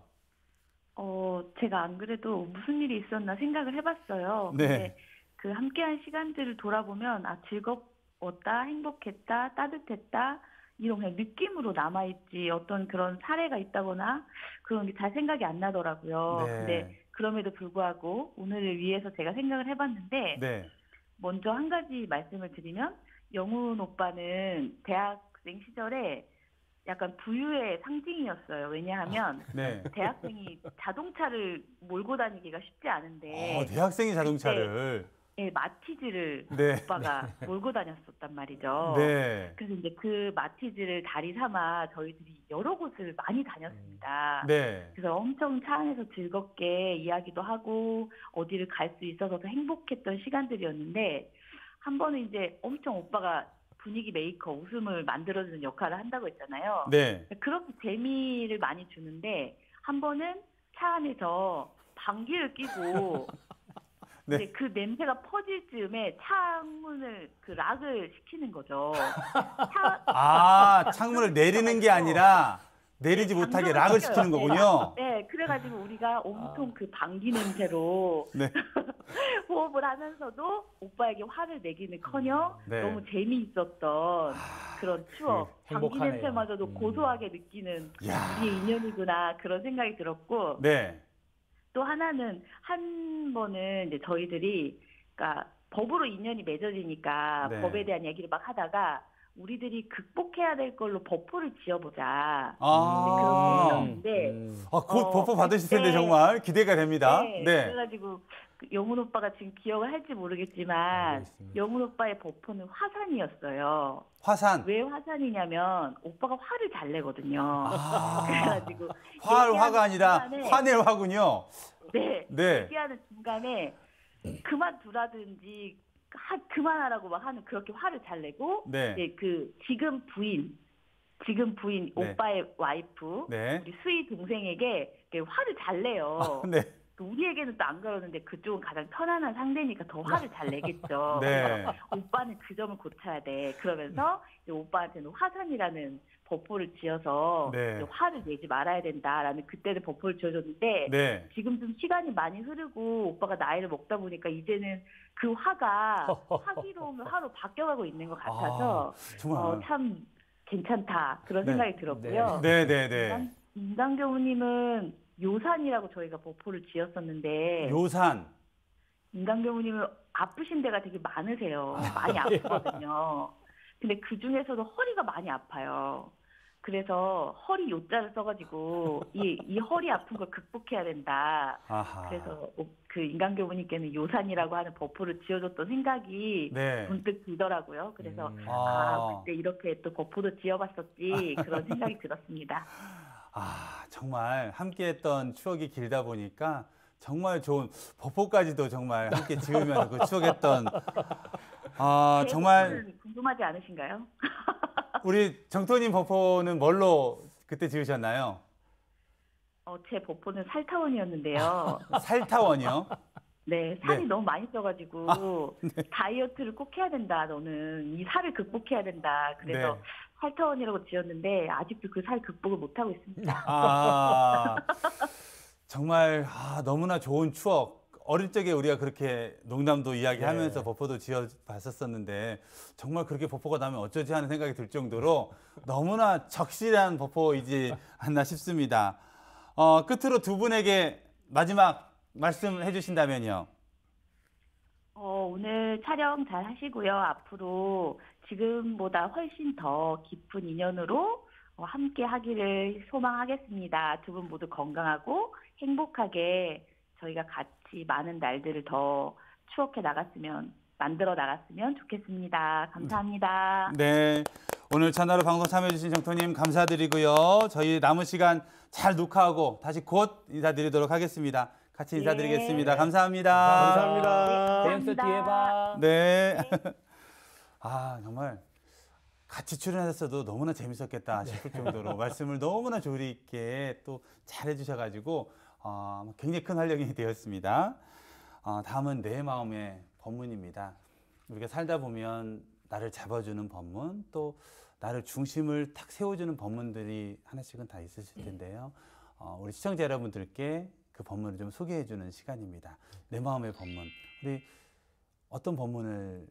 어, 제가 안 그래도 무슨 일이 있었나 생각을 해봤어요. 네. 근데 그 함께한 시간들을 돌아보면 아 즐거웠다, 행복했다, 따뜻했다 이런 그냥 느낌으로 남아있지 어떤 그런 사례가 있다거나 그런 게 잘 생각이 안 나더라고요. 네. 근데 그럼에도 불구하고 오늘을 위해서 제가 생각을 해봤는데 네. 먼저 한 가지 말씀을 드리면 영훈 오빠는 대학생 시절에 약간 부유의 상징이었어요. 왜냐하면 네. 대학생이 자동차를 몰고 다니기가 쉽지 않은데 어, 대학생이 자동차를. 예, 마티즈를 네. 오빠가 몰고 다녔었단 말이죠. 네. 그래서 이제 그 마티즈를 다리 삼아 저희들이 여러 곳을 많이 다녔습니다. 네. 그래서 엄청 차 안에서 즐겁게 이야기도 하고 어디를 갈 수 있어서 더 행복했던 시간들이었는데 한 번은 이제 엄청 오빠가 분위기 메이커, 웃음을 만들어주는 역할을 한다고 했잖아요. 네. 그렇게 재미를 많이 주는데 한 번은 차 안에서 방귀를 뀌고 네. 이제 그 냄새가 퍼질 즈음에 창문을 그 락을 시키는 거죠. 차, 아, 창문을 내리는 게 아니라 내리지 네, 못하게 방송을 락을 시켜요. 시키는 거군요. 네, 그래가지고 우리가 온통 그 방귀 냄새로 네. 호흡을 하면서도 오빠에게 화를 내기는커녕 네. 너무 재미있었던 그런 추억, 그 방귀 행복하네요. 냄새마저도 음. 고소하게 느끼는 야. 우리의 인연이구나 그런 생각이 들었고 네. 또 하나는 한 번은 이제 저희들이 그러니까 법으로 인연이 맺어지니까 네. 법에 대한 얘기를 막 하다가 우리들이 극복해야 될 걸로 버프를 지어보자. 아, 그런 생각인데 음. 아, 곧 어, 버프 받으실 텐데 그때- 정말 기대가 됩니다. 네, 네. 그래가지고 그 영훈 오빠가 지금 기억을 할지 모르겠지만 알고 있습니다. 영훈 오빠의 버프는 화산이었어요. 화산. 왜 화산이냐면 오빠가 화를 잘 내거든요. 아, 그래가지고 화할 얘기하는 화가 아니라 중간에 화낼 화군요. 네, 네. 얘기하는 중간에 그만두라든지 하, 그만하라고 막 하는 그렇게 화를 잘 내고 네. 네, 그 지금 부인 지금 부인 네. 오빠의 와이프 네. 우리 수희 동생에게 이렇게 화를 잘 내요. 네. 또 우리에게는 또 안 그러는데 그쪽은 가장 편안한 상대니까 더 화를 잘 내겠죠. 네. 그래서 오빠는 그 점을 고쳐야 돼. 그러면서 이제 오빠한테는 화산이라는 버프를 지어서 네. 이제 화를 내지 말아야 된다라는 그때는 버프를 지어줬는데 네. 지금 좀 시간이 많이 흐르고 오빠가 나이를 먹다 보니까 이제는 그 화가 화기로운 화로 바뀌어가고 있는 것 같아서 정말. 어, 참 괜찮다 그런 네. 생각이 들었고요. 네, 네, 네. 인강- 인강교무님은 요산이라고 저희가 버프를 지었었는데 요산. 인강교무님은 아프신 데가 되게 많으세요. 많이 아프거든요. 근데 그 중에서도 허리가 많이 아파요. 그래서 허리 요자를 써가지고 이, 이 허리 아픈 걸 극복해야 된다. 아하. 그래서 그 인강교무님께는 요산이라고 하는 버프를 지어줬던 생각이 네. 문득 들더라고요. 그래서 음. 아, 아. 그때 이렇게 또 버프도 지어봤었지 그런 생각이 들었습니다. 아, 정말 함께했던 추억이 길다 보니까 정말 좋은 버퍼까지도 정말 함께 지으면서 그 추억했던 아 제 정말 버프는 궁금하지 않으신가요? 우리 정토님 버퍼는 뭘로 그때 지으셨나요? 어, 제 버프는 살타원이었는데요. 살타원이요? 네, 살이 네. 너무 많이 쪄가지고 다이어트를 꼭 해야 된다. 너는 이 살을 극복해야 된다. 그래서 네. 살타원이라고 지었는데 아직도 그 살 극복을 못 하고 있습니다. 아 정말 아, 너무나 좋은 추억. 어릴 적에 우리가 그렇게 농담도 이야기하면서 네. 버퍼도 지어봤었었는데 정말 그렇게 버퍼가 나면 어쩌지 하는 생각이 들 정도로 너무나 적실한 버퍼이지 않나 싶습니다. 어, 끝으로 두 분에게 마지막 말씀해 주신다면요. 어, 오늘 촬영 잘 하시고요. 앞으로 지금보다 훨씬 더 깊은 인연으로 어, 함께 하기를 소망하겠습니다. 두 분 모두 건강하고 행복하게 저희가 같이 많은 날들을 더 추억해 나갔으면, 만들어 나갔으면 좋겠습니다. 감사합니다. 네, 오늘 전화로 방송 참여해주신 정토님 감사드리고요. 저희 남은 시간 잘 녹화하고 다시 곧 인사드리도록 하겠습니다. 같이 인사드리겠습니다. 네. 감사합니다. 감사합니다. 대형서 뒤에 봐. 네. 아, 정말 같이 출연했어도 너무나 재밌었겠다 싶을 정도로 말씀을 너무나 조리 있게 또 잘해주셔가지고 어, 굉장히 큰 활력이 되었습니다. 어, 다음은 내 마음의 법문입니다. 우리가 살다 보면 나를 잡아주는 법문, 또 나를 중심을 탁 세워주는 법문들이 하나씩은 다 있으실 텐데요. 어, 우리 시청자 여러분들께 그 법문을 좀 소개해주는 시간입니다. 내 마음의 법문. 우리 어떤 법문을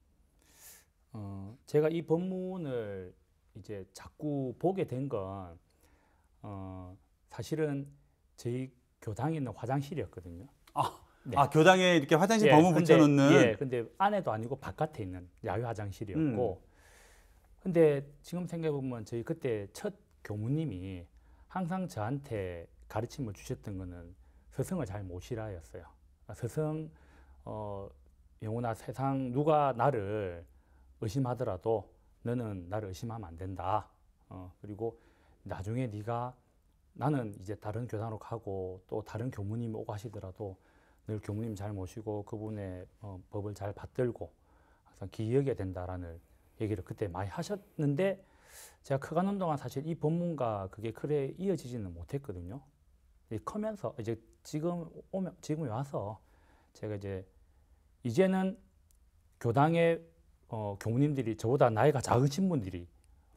어, 제가 이 법문을 이제 자꾸 보게 된 건 어, 사실은 저희 교당에 있는 화장실이었거든요. 아, 네. 아 교당에 이렇게 화장실 예, 법문 근데- 붙여놓는 예, 근데 안에도 아니고 바깥에 있는 야외 화장실이었고, 음. 근데 지금 생각해 보면 저희 그때 첫 교무님이 항상 저한테 가르침을 주셨던 거는 스승을 잘 모시라였어요. 스승, 어, 영훈아, 세상 누가 나를 의심하더라도 너는 나를 의심하면 안 된다. 어, 그리고 나중에 네가 나는 이제 다른 교단으로 가고 또 다른 교무님이 오고 하시더라도 늘 교무님 잘 모시고 그분의 어, 법을 잘 받들고 항상 기여해야 된다라는 얘기를 그때 많이 하셨는데 제가 커가는 동안 사실 이 법문과 그게 그래 이어지지는 못했거든요. 이 커면서 이제 지금 오면 지금 와서 제가 이제 이제는 교당의 어, 교무님들이 저보다 나이가 작으신 분들이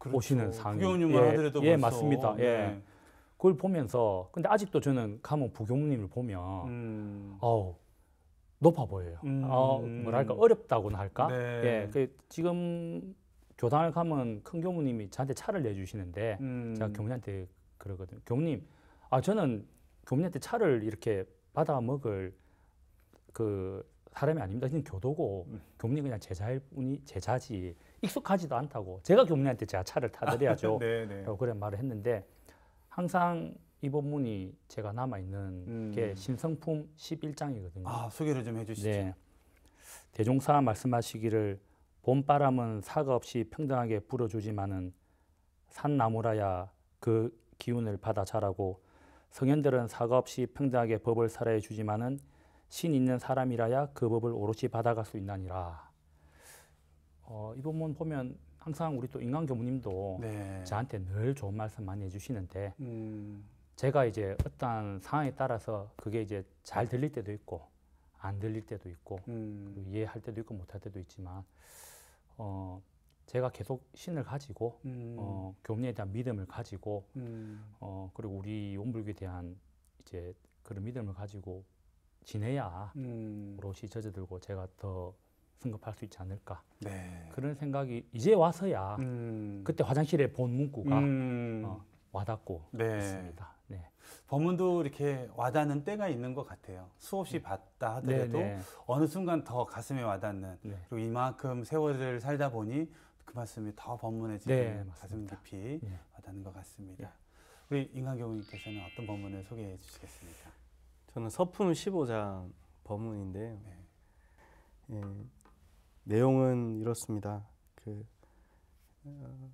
오시는 상황이 부교님만 예, 하더라도 예 벌써, 맞습니다. 예. 네. 그걸 보면서 근데 아직도 저는 가면 부교무님을 보면 음. 어우 높아 보여요. 음. 어, 뭐랄까 어렵다고나 할까? 네. 예, 그 지금 교당을 가면 큰 교무님이 저한테 차를 내주시는데 음. 제가 교무님한테 그러거든요. 교무님, 아 저는 교무님한테 차를 이렇게 받아 먹을 그 사람이 아닙니다. 저는 교도고 음. 교무님 그냥 제자일 뿐이 제자지 익숙하지도 않다고. 제가 교무님한테 제가 차를 타드려야죠. 네, 네. 라고 그런 말을 했는데 항상 이 본문이 제가 남아 있는 음. 게 신성품 십일 장이거든요. 아, 소개를 좀 해주시죠. 네. 대종사 말씀하시기를 봄바람은 사가 없이 평등하게 불어주지만은 산나무라야 그 기운을 받아 자라고 성현들은 사가 없이 평등하게 법을 살아해 주지만은 신 있는 사람이라야 그 법을 오롯이 받아갈 수 있나니라. 어, 이 본문 보면 항상 우리 또 인간 교무님도 네. 저한테 늘 좋은 말씀 많이 해주시는데 음. 제가 이제 어떤 상황에 따라서 그게 이제 잘 들릴 때도 있고 안 들릴 때도 있고 음. 그리고 이해할 때도 있고 못할 때도 있지만 어, 제가 계속 신을 가지고 음. 어, 교무님에 대한 믿음을 가지고 음. 어, 그리고 우리 원불교에 대한 이제 그런 믿음을 가지고 지내야 음. 오롯이 젖어들고 제가 더 승급할 수 있지 않을까 네. 그런 생각이 이제 와서야 음. 그때 화장실에 본 문구가 음. 어, 와닿고 네. 있습니다. 네. 법문도 이렇게 와닿는 때가 있는 것 같아요. 수없이 봤다 하더라도 네, 네. 어느 순간 더 가슴에 와닿는 네. 그리고 이만큼 세월을 살다 보니 그 말씀이 더 법문에 지금 네, 가슴 맞습니다. 깊이 네. 와닿는 것 같습니다. 네. 우리 인간교우님께서는 어떤 법문을 소개해 주시겠습니까? 저는 서품 십오 장 법문인데요. 네. 예, 내용은 이렇습니다. 그, 어,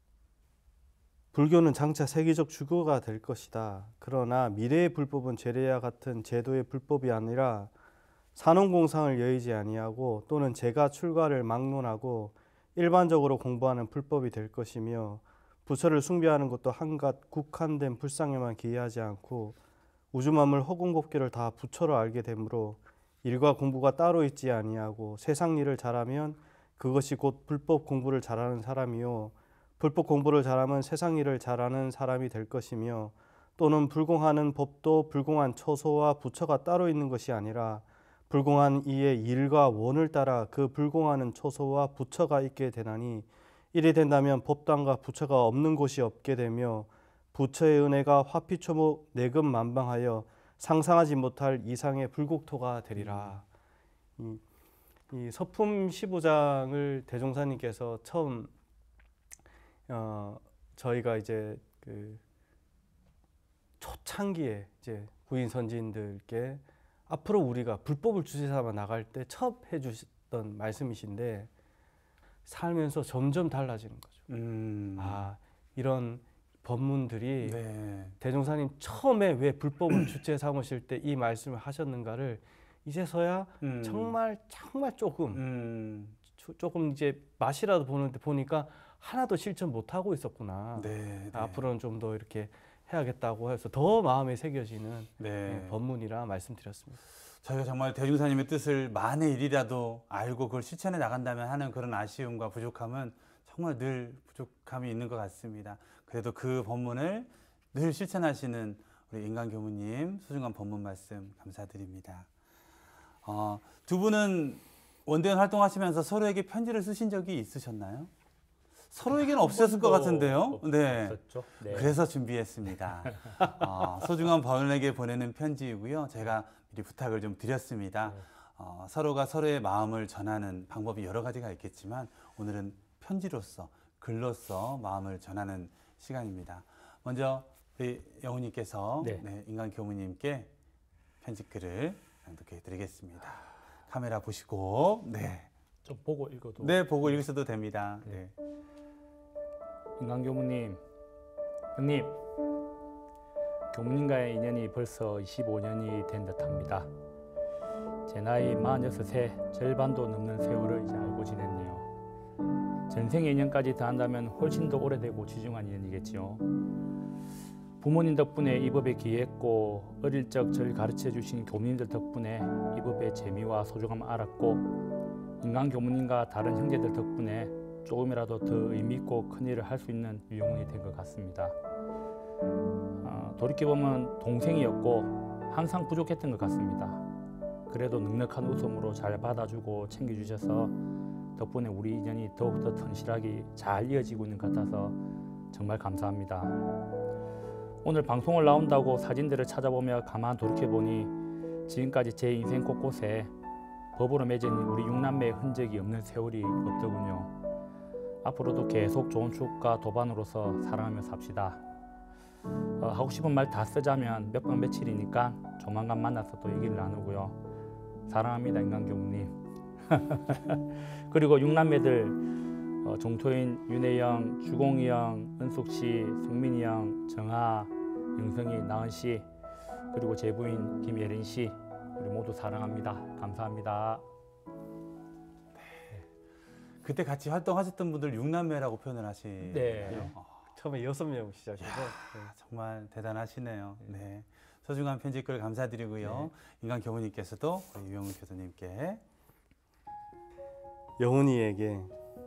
불교는 장차 세계적 주거가 될 것이다. 그러나 미래의 불법은 죄례와 같은 제도의 불법이 아니라 산업공상을 여의지 아니하고 또는 제가 출가를 막론하고 일반적으로 공부하는 불법이 될 것이며 부처를 숭배하는 것도 한갓 국한된 불상에만 기이하지 않고 우주만물 허공법계를 다 부처로 알게 되므로 일과 공부가 따로 있지 아니하고 세상 일을 잘하면 그것이 곧 불법 공부를 잘하는 사람이요 불법 공부를 잘하면 세상 일을 잘하는 사람이 될 것이며 또는 불공하는 법도 불공한 처소와 부처가 따로 있는 것이 아니라 불공한 이의 일과 원을 따라 그 불공하는 처소와 부처가 있게 되나니 이리 된다면 법당과 부처가 없는 곳이 없게 되며 부처의 은혜가 화피초목 내금만방하여 상상하지 못할 이상의 불국토가 되리라. 이, 이 서품 십오 장을 대종사님께서 처음 어, 저희가 이제 그 초창기에 이제 구인 선진들께 앞으로 우리가 불법을 주제 삼아 나갈 때 처음 해주셨던 말씀이신데 살면서 점점 달라지는 거죠. 음. 아 이런 법문들이 네. 대종사님 처음에 왜 불법을 주체 삼으실 때 이 말씀을 하셨는가를 이제서야 음. 정말 정말 조금 음. 조금 이제 맛이라도 보는데 보니까 하나도 실천 못 하고 있었구나. 네. 네. 앞으로는 좀 더 이렇게 해야겠다고 해서 더 마음에 새겨지는 네. 네, 법문이라 말씀드렸습니다. 저희가 정말 대중사님의 뜻을 만의 일이라도 알고 그걸 실천해 나간다면 하는 그런 아쉬움과 부족함은 정말 늘 부족함이 있는 것 같습니다. 그래도 그 법문을 늘 실천하시는 우리 인간교무님 소중한 법문 말씀 감사드립니다. 어, 두 분은 원대원 활동하시면서 서로에게 편지를 쓰신 적이 있으셨나요? 서로에게는 없으셨을 것 같은데요. 네. 없었죠. 네. 그래서 준비했습니다. 어, 소중한 법원에게 보내는 편지이고요. 제가 미리 부탁을 좀 드렸습니다. 네. 어, 서로가 서로의 마음을 전하는 방법이 여러 가지가 있겠지만 오늘은 편지로서 글로써 마음을 전하는 시간입니다. 먼저 우리 영우님께서 네. 네, 인간교무님께 편지글을 낭독해 드리겠습니다. 카메라 보시고 네, 좀 보고 읽어도. 네 보고 읽으셔도 됩니다. 네. 인간교무님, 형님, 교무님과의 인연이 벌써 이십오 년이 된 듯합니다. 제 나이 마흔여섯에 절반도 넘는 세월을 이제 알고 지냈네요. 전생의 인연까지 더한다면 훨씬 더 오래되고 지중한 인연이겠지요. 부모님 덕분에 이 법에 기했고 어릴 적 절 가르쳐 주신 교무님들 덕분에 이 법의 재미와 소중함을 알았고 인간교무님과 다른 형제들 덕분에 조금이라도 더 의미 있고 큰 일을 할 수 있는 유영훈이 된 것 같습니다. 어, 돌이켜보면 동생이었고 항상 부족했던 것 같습니다. 그래도 넉넉한 웃음으로 잘 받아주고 챙겨주셔서 덕분에 우리 인연이 더욱더 튼실하게 잘 이어지고 있는 것 같아서 정말 감사합니다. 오늘 방송을 나온다고 사진들을 찾아보며 가만 돌이켜보니 지금까지 제 인생 곳곳에 법으로 맺은 우리 육남매의 흔적이 없는 세월이 없더군요. 앞으로도 계속 좋은 추억과 도반으로서 사랑하며 삽시다. 어, 하고 싶은 말 다 쓰자면 몇 박 며칠이니까 조만간 만나서 또 얘기를 나누고요. 사랑합니다, 인간교무님. 그리고 육남매들 어, 종토인, 윤혜 형, 주공이 형, 은숙 씨, 승민이 형, 정아, 영성이, 나은 씨, 그리고 제 부인 김예린 씨, 우리 모두 사랑합니다. 감사합니다. 그때 같이 활동하셨던 분들 육남매라고 표현을 하시네요. 네. 어, 처음에 여섯 명 시작해서 야, 정말 대단하시네요. 네. 소중한 편집글 감사드리고요. 인간 교무님께서도 우리 유영훈 교수님께 영훈이에게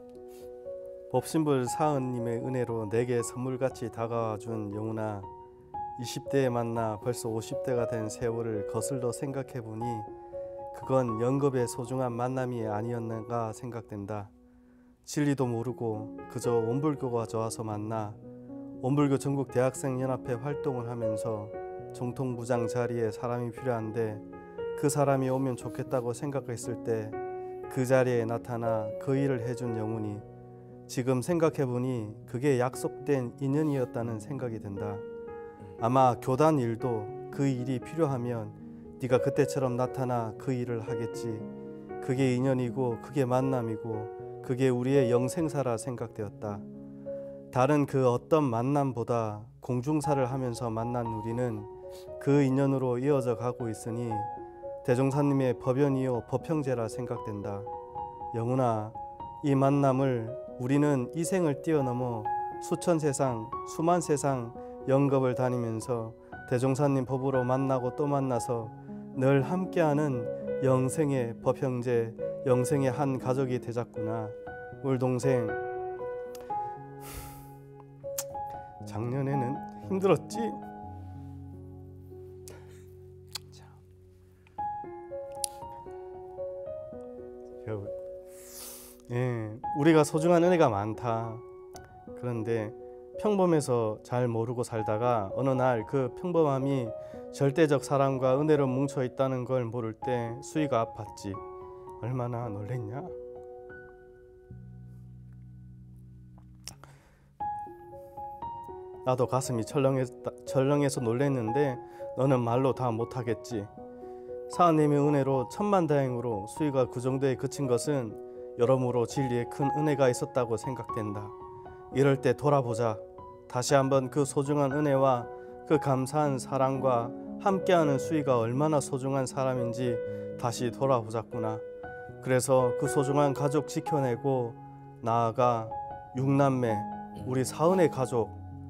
법신불 사은님의 은혜로 내게 선물같이 다가와준 영훈아, 이십 대에 만나 벌써 오십 대가 된 세월을 거슬러 생각해보니 그건 영겁의 소중한 만남이 아니었는가 생각된다. 진리도 모르고 그저 원불교가 좋아서 만나 원불교 전국 대학생연합회 활동을 하면서 정통부장 자리에 사람이 필요한데 그 사람이 오면 좋겠다고 생각했을 때 그 자리에 나타나 그 일을 해준 영훈이 지금 생각해보니 그게 약속된 인연이었다는 생각이 든다. 아마 교단 일도 그 일이 필요하면 네가 그때처럼 나타나 그 일을 하겠지. 그게 인연이고 그게 만남이고 그게 우리의 영생사라 생각되었다. 다른 그 어떤 만남보다 공중사를 하면서 만난 우리는 그 인연으로 이어져 가고 있으니 대종사님의 법연이요 법형제라 생각된다. 영훈아, 이 만남을 우리는 이 생을 뛰어넘어 수천 세상, 수만 세상 영겁을 다니면서 대종사님 법으로 만나고 또 만나서 늘 함께하는 영생의 법형제, 영생의 한 가족이 되자꾸나. 울 동생, 작년에는 힘들었지? 예, 우리가 소중한 은혜가 많다. 그런데 평범해서 잘 모르고 살다가 어느 날 그 평범함이 절대적 사랑과 은혜로 뭉쳐 있다는 걸 모를 때 수위가 아팠지. 얼마나 놀랬냐? 나도 가슴이 철렁해서, 철렁해서 놀랬는데 너는 말로 다 못하겠지. 사하님의 은혜로 천만다행으로 수위가 그 정도에 그친 것은 여러모로 진리에 큰 은혜가 있었다고 생각된다. 이럴 때 돌아보자. 다시 한번 그 소중한 은혜와 그 감사한 사랑과 함께하는 수위가 얼마나 소중한 사람인지 다시 돌아보자꾸나. 그래서 그 소중한 가족 지켜내고 나아가 육남매, 우리 사은의 가족,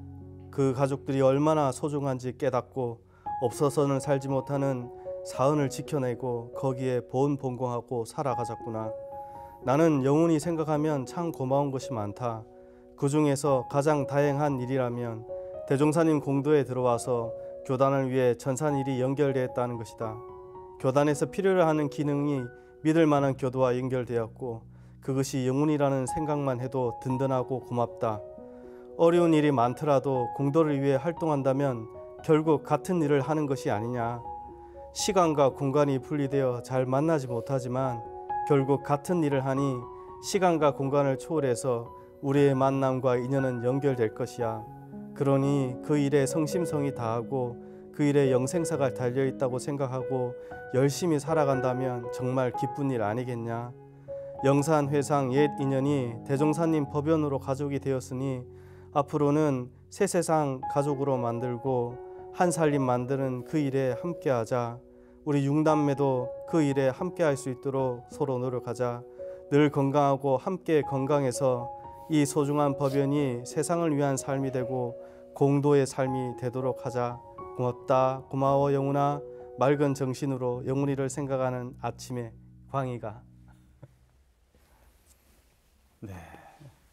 그 가족들이 얼마나 소중한지 깨닫고 없어서는 살지 못하는 사은을 지켜내고 거기에 보온봉공하고 살아가자꾸나. 나는 영훈이 생각하면 참 고마운 것이 많다. 그 중에서 가장 다행한 일이라면 대종사님 공도에 들어와서 교단을 위해 전산일이 연결되었다는 것이다. 교단에서 필요로 하는 기능이 믿을 만한 교도와 연결되었고 그것이 영훈이라는 생각만 해도 든든하고 고맙다. 어려운 일이 많더라도 공도를 위해 활동한다면 결국 같은 일을 하는 것이 아니냐. 시간과 공간이 분리되어 잘 만나지 못하지만 결국 같은 일을 하니 시간과 공간을 초월해서 우리의 만남과 인연은 연결될 것이야. 그러니 그 일에 성심성이 다하고 그 일에 영생사가 달려있다고 생각하고 열심히 살아간다면 정말 기쁜 일 아니겠냐. 영산회상 옛 인연이 대종사님 법연으로 가족이 되었으니 앞으로는 새 세상 가족으로 만들고 한 살림 만드는 그 일에 함께하자. 우리 육남매도 그 일에 함께할 수 있도록 서로 노력하자. 늘 건강하고 함께 건강해서 이 소중한 법연이 세상을 위한 삶이 되고 공도의 삶이 되도록 하자. 고맙다. 고마워 영훈아. 맑은 정신으로 영훈이를 생각하는 아침에 광희가. 네.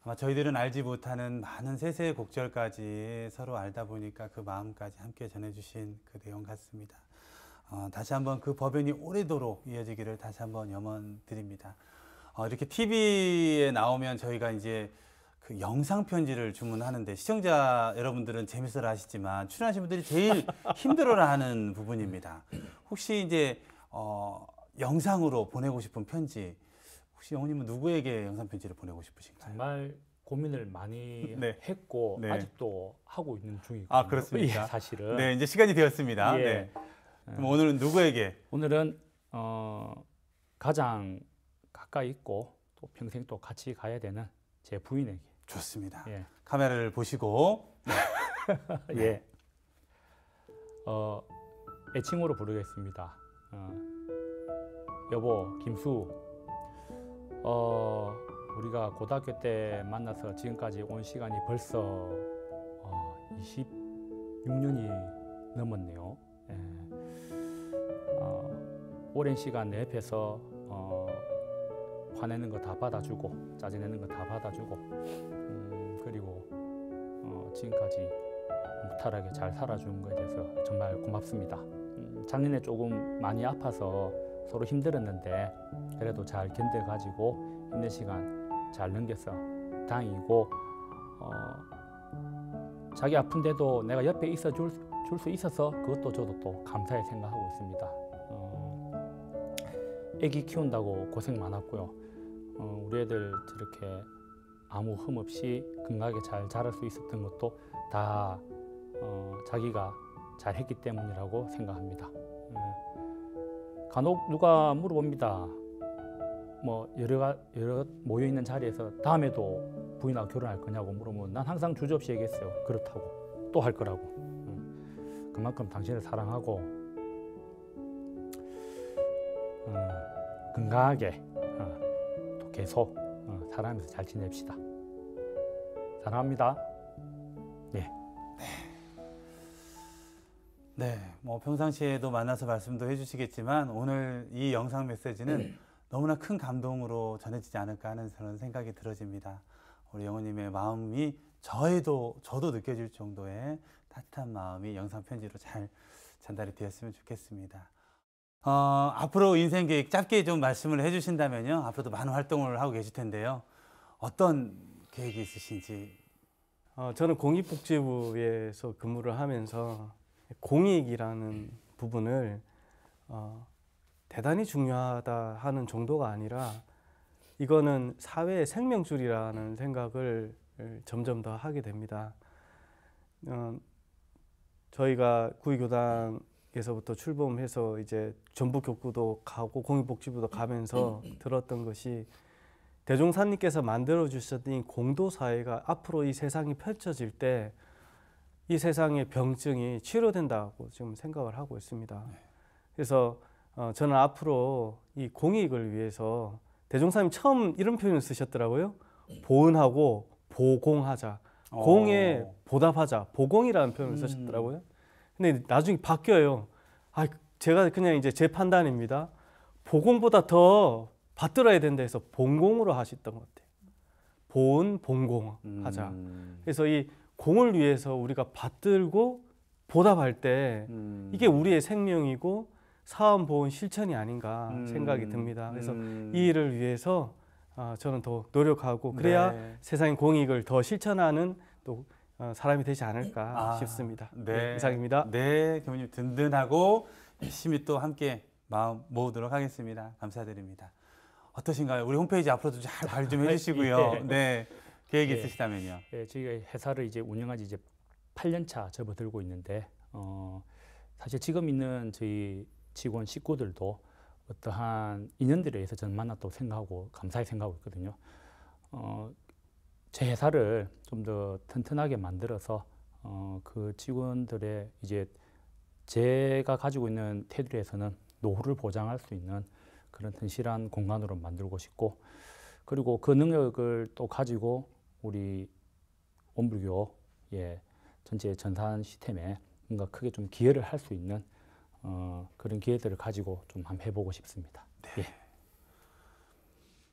아마 저희들은 알지 못하는 많은 세세의 곡절까지 서로 알다 보니까 그 마음까지 함께 전해주신 그 내용 같습니다. 어, 다시 한번 그 법연이 오래도록 이어지기를 다시 한번 염원드립니다. 어, 이렇게 티비에 나오면 저희가 이제 그 영상 편지를 주문하는데 시청자 여러분들은 재밌어 하시지만 출연하신 분들이 제일 힘들어하는 부분입니다. 혹시 이제 어, 영상으로 보내고 싶은 편지, 혹시 영호님은 누구에게 영상 편지를 보내고 싶으신가요? 정말 고민을 많이 네. 했고 네. 아직도 하고 있는 중이거든요. 아, 그렇습니까? 예, 사실은. 네, 이제 시간이 되었습니다. 예. 네. 그럼 오늘은 누구에게? 오늘은 어, 가장 가까이 있고 또 평생 또 같이 가야 되는 제 부인에게. 좋습니다. 예. 카메라를 보시고. 네. 예. 어, 애칭으로 부르겠습니다. 어, 여보, 김수. 어, 우리가 고등학교 때 만나서 지금까지 온 시간이 벌써 어, 이십육 년이 넘었네요. 예. 어, 오랜 시간 내 옆에서 어, 화내는 거 다 받아주고 짜증내는 거 다 받아주고 음, 그리고 어, 지금까지 무탈하게 잘 살아준 거에 대해서 정말 고맙습니다. 음, 작년에 조금 많이 아파서 서로 힘들었는데 그래도 잘 견뎌가지고 힘든 시간 잘 넘겨서 다행이고 어, 자기 아픈데도 내가 옆에 있어 줄 수 있어서 그것도 저도 또 감사히 생각하고 있습니다. 어, 애기 키운다고 고생 많았고요. 어, 우리 애들 저렇게 아무 흠 없이 건강하게 잘 자랄 수 있었던 것도 다 어, 자기가 잘했기 때문이라고 생각합니다. 음, 간혹 누가 물어봅니다. 뭐 여러 여러 모여 있는 자리에서 다음에도 부인하고 결혼할 거냐고 물으면 난 항상 주저없이 얘기했어요. 그렇다고 또 할 거라고. 음, 그만큼 당신을 사랑하고 음, 건강하게 어, 또 계속 어, 사랑하면서 잘 지냅시다. 사랑합니다. 예. 네, 뭐 평상시에도 만나서 말씀도 해주시겠지만 오늘 이 영상 메시지는 너무나 큰 감동으로 전해지지 않을까 하는 그런 생각이 들어집니다. 우리 영호님의 마음이 저에도 저도 느껴질 정도의 따뜻한 마음이 영상 편지로 잘 전달이 되었으면 좋겠습니다. 어, 앞으로 인생 계획 짧게 좀 말씀을 해주신다면요, 앞으로도 많은 활동을 하고 계실 텐데요, 어떤 계획이 있으신지. 어, 저는 공익복지부에서 근무를 하면서 공익이라는 부분을 어, 대단히 중요하다 하는 정도가 아니라 이거는 사회의 생명줄이라는 생각을 점점 더 하게 됩니다. 어, 저희가 구의교당에서부터 출범해서 이제 전북교구도 가고 공익복지부도 가면서 들었던 것이 대종사님께서 만들어 주셨던 이 공도사회가 앞으로 이 세상이 펼쳐질 때 이 세상의 병증이 치료된다고 지금 생각을 하고 있습니다. 그래서 어, 저는 앞으로 이 공익을 위해서 대종사님 처음 이런 표현을 쓰셨더라고요. 보은하고 보공하자. 공에 오. 보답하자. 보공이라는 표현을 음. 쓰셨더라고요. 근데 나중에 바뀌어요. 아, 제가 그냥 이제 제 판단입니다. 보공보다 더 받들어야 된다 해서 본공으로 하셨던 것 같아요. 보은, 본공 하자. 음. 그래서 이 공을 위해서 우리가 받들고 보답할 때 음. 이게 우리의 생명이고 사원 보은 실천이 아닌가 음. 생각이 듭니다. 그래서 음. 이 일을 위해서 어, 저는 더 노력하고 그래야 네. 세상의 공익을 더 실천하는 또 어, 사람이 되지 않을까 아, 싶습니다. 네. 네, 이상입니다. 네, 교수님 든든하고 열심히 또 함께 마음 모으도록 하겠습니다. 감사드립니다. 어떠신가요? 우리 홈페이지 앞으로도 잘 관리 좀 해주시고요. 예. 네, 계획 예. 있으시다면요. 예, 저희가 회사를 이제 운영한 지 이제 팔 년 차 접어들고 있는데 어, 사실 지금 있는 저희 직원 식구들도 어떠한 인연들에 의해서 저는 만났다고 생각하고 감사히 생각하고 있거든요. 어, 제 회사를 좀 더 튼튼하게 만들어서 어, 그 직원들의 이제 제가 가지고 있는 테두리에서는 노후를 보장할 수 있는 그런 튼실한 공간으로 만들고 싶고, 그리고 그 능력을 또 가지고 우리 원불교 예, 전체 전산 시스템에 뭔가 크게 좀 기여를 할 수 있는 어, 그런 기회들을 가지고 좀 한번 해보고 싶습니다. 예.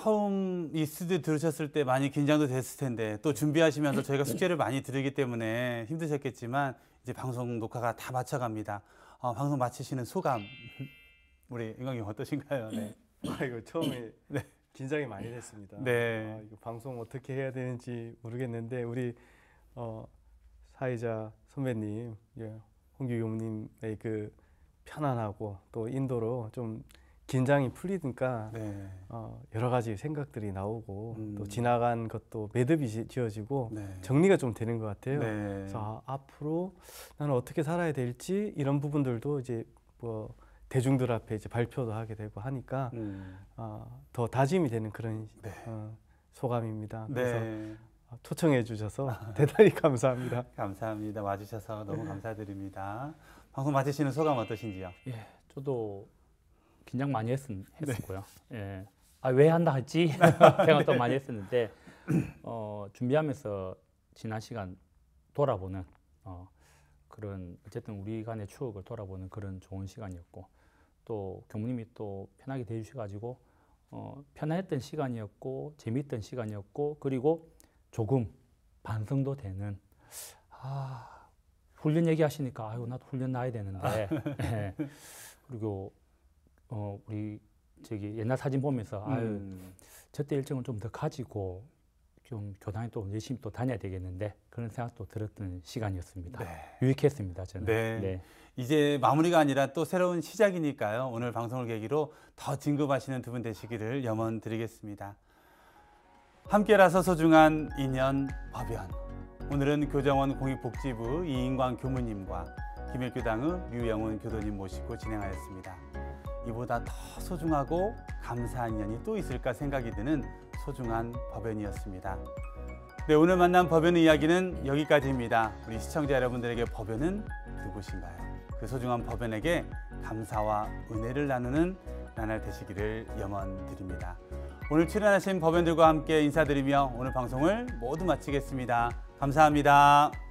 처음 이 스튜디오 들으셨을 때 많이 긴장도 됐을 텐데 또 준비하시면서 저희가 숙제를 많이 드리기 때문에 힘드셨겠지만 이제 방송 녹화가 다 마쳐갑니다. 어, 방송 마치시는 소감 우리 인광님 어떠신가요? 네. 아, 이거 처음에 네. 긴장이 많이 됐습니다. 네. 아, 이거 방송 어떻게 해야 되는지 모르겠는데 우리 어, 사회자 선배님, 예, 홍규 교무님의 그 편안하고 또 인도로 좀 긴장이 풀리니까 네. 어, 여러 가지 생각들이 나오고 음. 또 지나간 것도 매듭이 지- 지어지고 네. 정리가 좀 되는 것 같아요. 네. 그래서 아, 앞으로 나는 어떻게 살아야 될지 이런 부분들도 이제 뭐 대중들 앞에 이제 발표도 하게 되고 하니까 음. 어, 더 다짐이 되는 그런 네. 어, 소감입니다. 그래서 네. 초청해 주셔서 대단히 감사합니다. 감사합니다. 와주셔서 너무 감사드립니다. 방송 마치시는 소감 어떠신지요? 예, 저도 긴장 많이 했, 네. 했었고요. 예. 아, 왜 한다 했지? 생각도 많이 했었는데 어, 준비하면서 지난 시간 돌아보는 어, 그런 어쨌든 우리 간의 추억을 돌아보는 그런 좋은 시간이었고 또 교무님이 또 편하게 대해주셔가지고 어, 편안했던 시간이었고 재미있던 시간이었고 그리고 조금 반성도 되는 아, 훈련 얘기하시니까 아유 나도 훈련 나야 되는데 예. 그리고 어, 우리 저기 옛날 사진 보면서 아유 음. 저때 일정을 좀 더 가지고 좀 교당에 또 열심히 또 다녀야 되겠는데 그런 생각도 들었던 시간이었습니다. 네. 유익했습니다 저는. 네. 이제 마무리가 아니라 또 새로운 시작이니까요. 오늘 방송을 계기로 더 진급하시는 두 분 되시기를 염원드리겠습니다. 함께라서 소중한 인연 법연. 오늘은 교정원 공익복지부 이인광 교무님과 김일교당의 류영훈 교도님 모시고 진행하였습니다. 이보다 더 소중하고 감사한 인연이 또 있을까 생각이 드는 소중한 법연이었습니다. 네, 오늘 만난 법연의 이야기는 여기까지입니다. 우리 시청자 여러분들에게 법연은 누구신가요? 그 소중한 법연에게 감사와 은혜를 나누는 나날 되시기를 염원드립니다. 오늘 출연하신 법연들과 함께 인사드리며 오늘 방송을 모두 마치겠습니다. 감사합니다.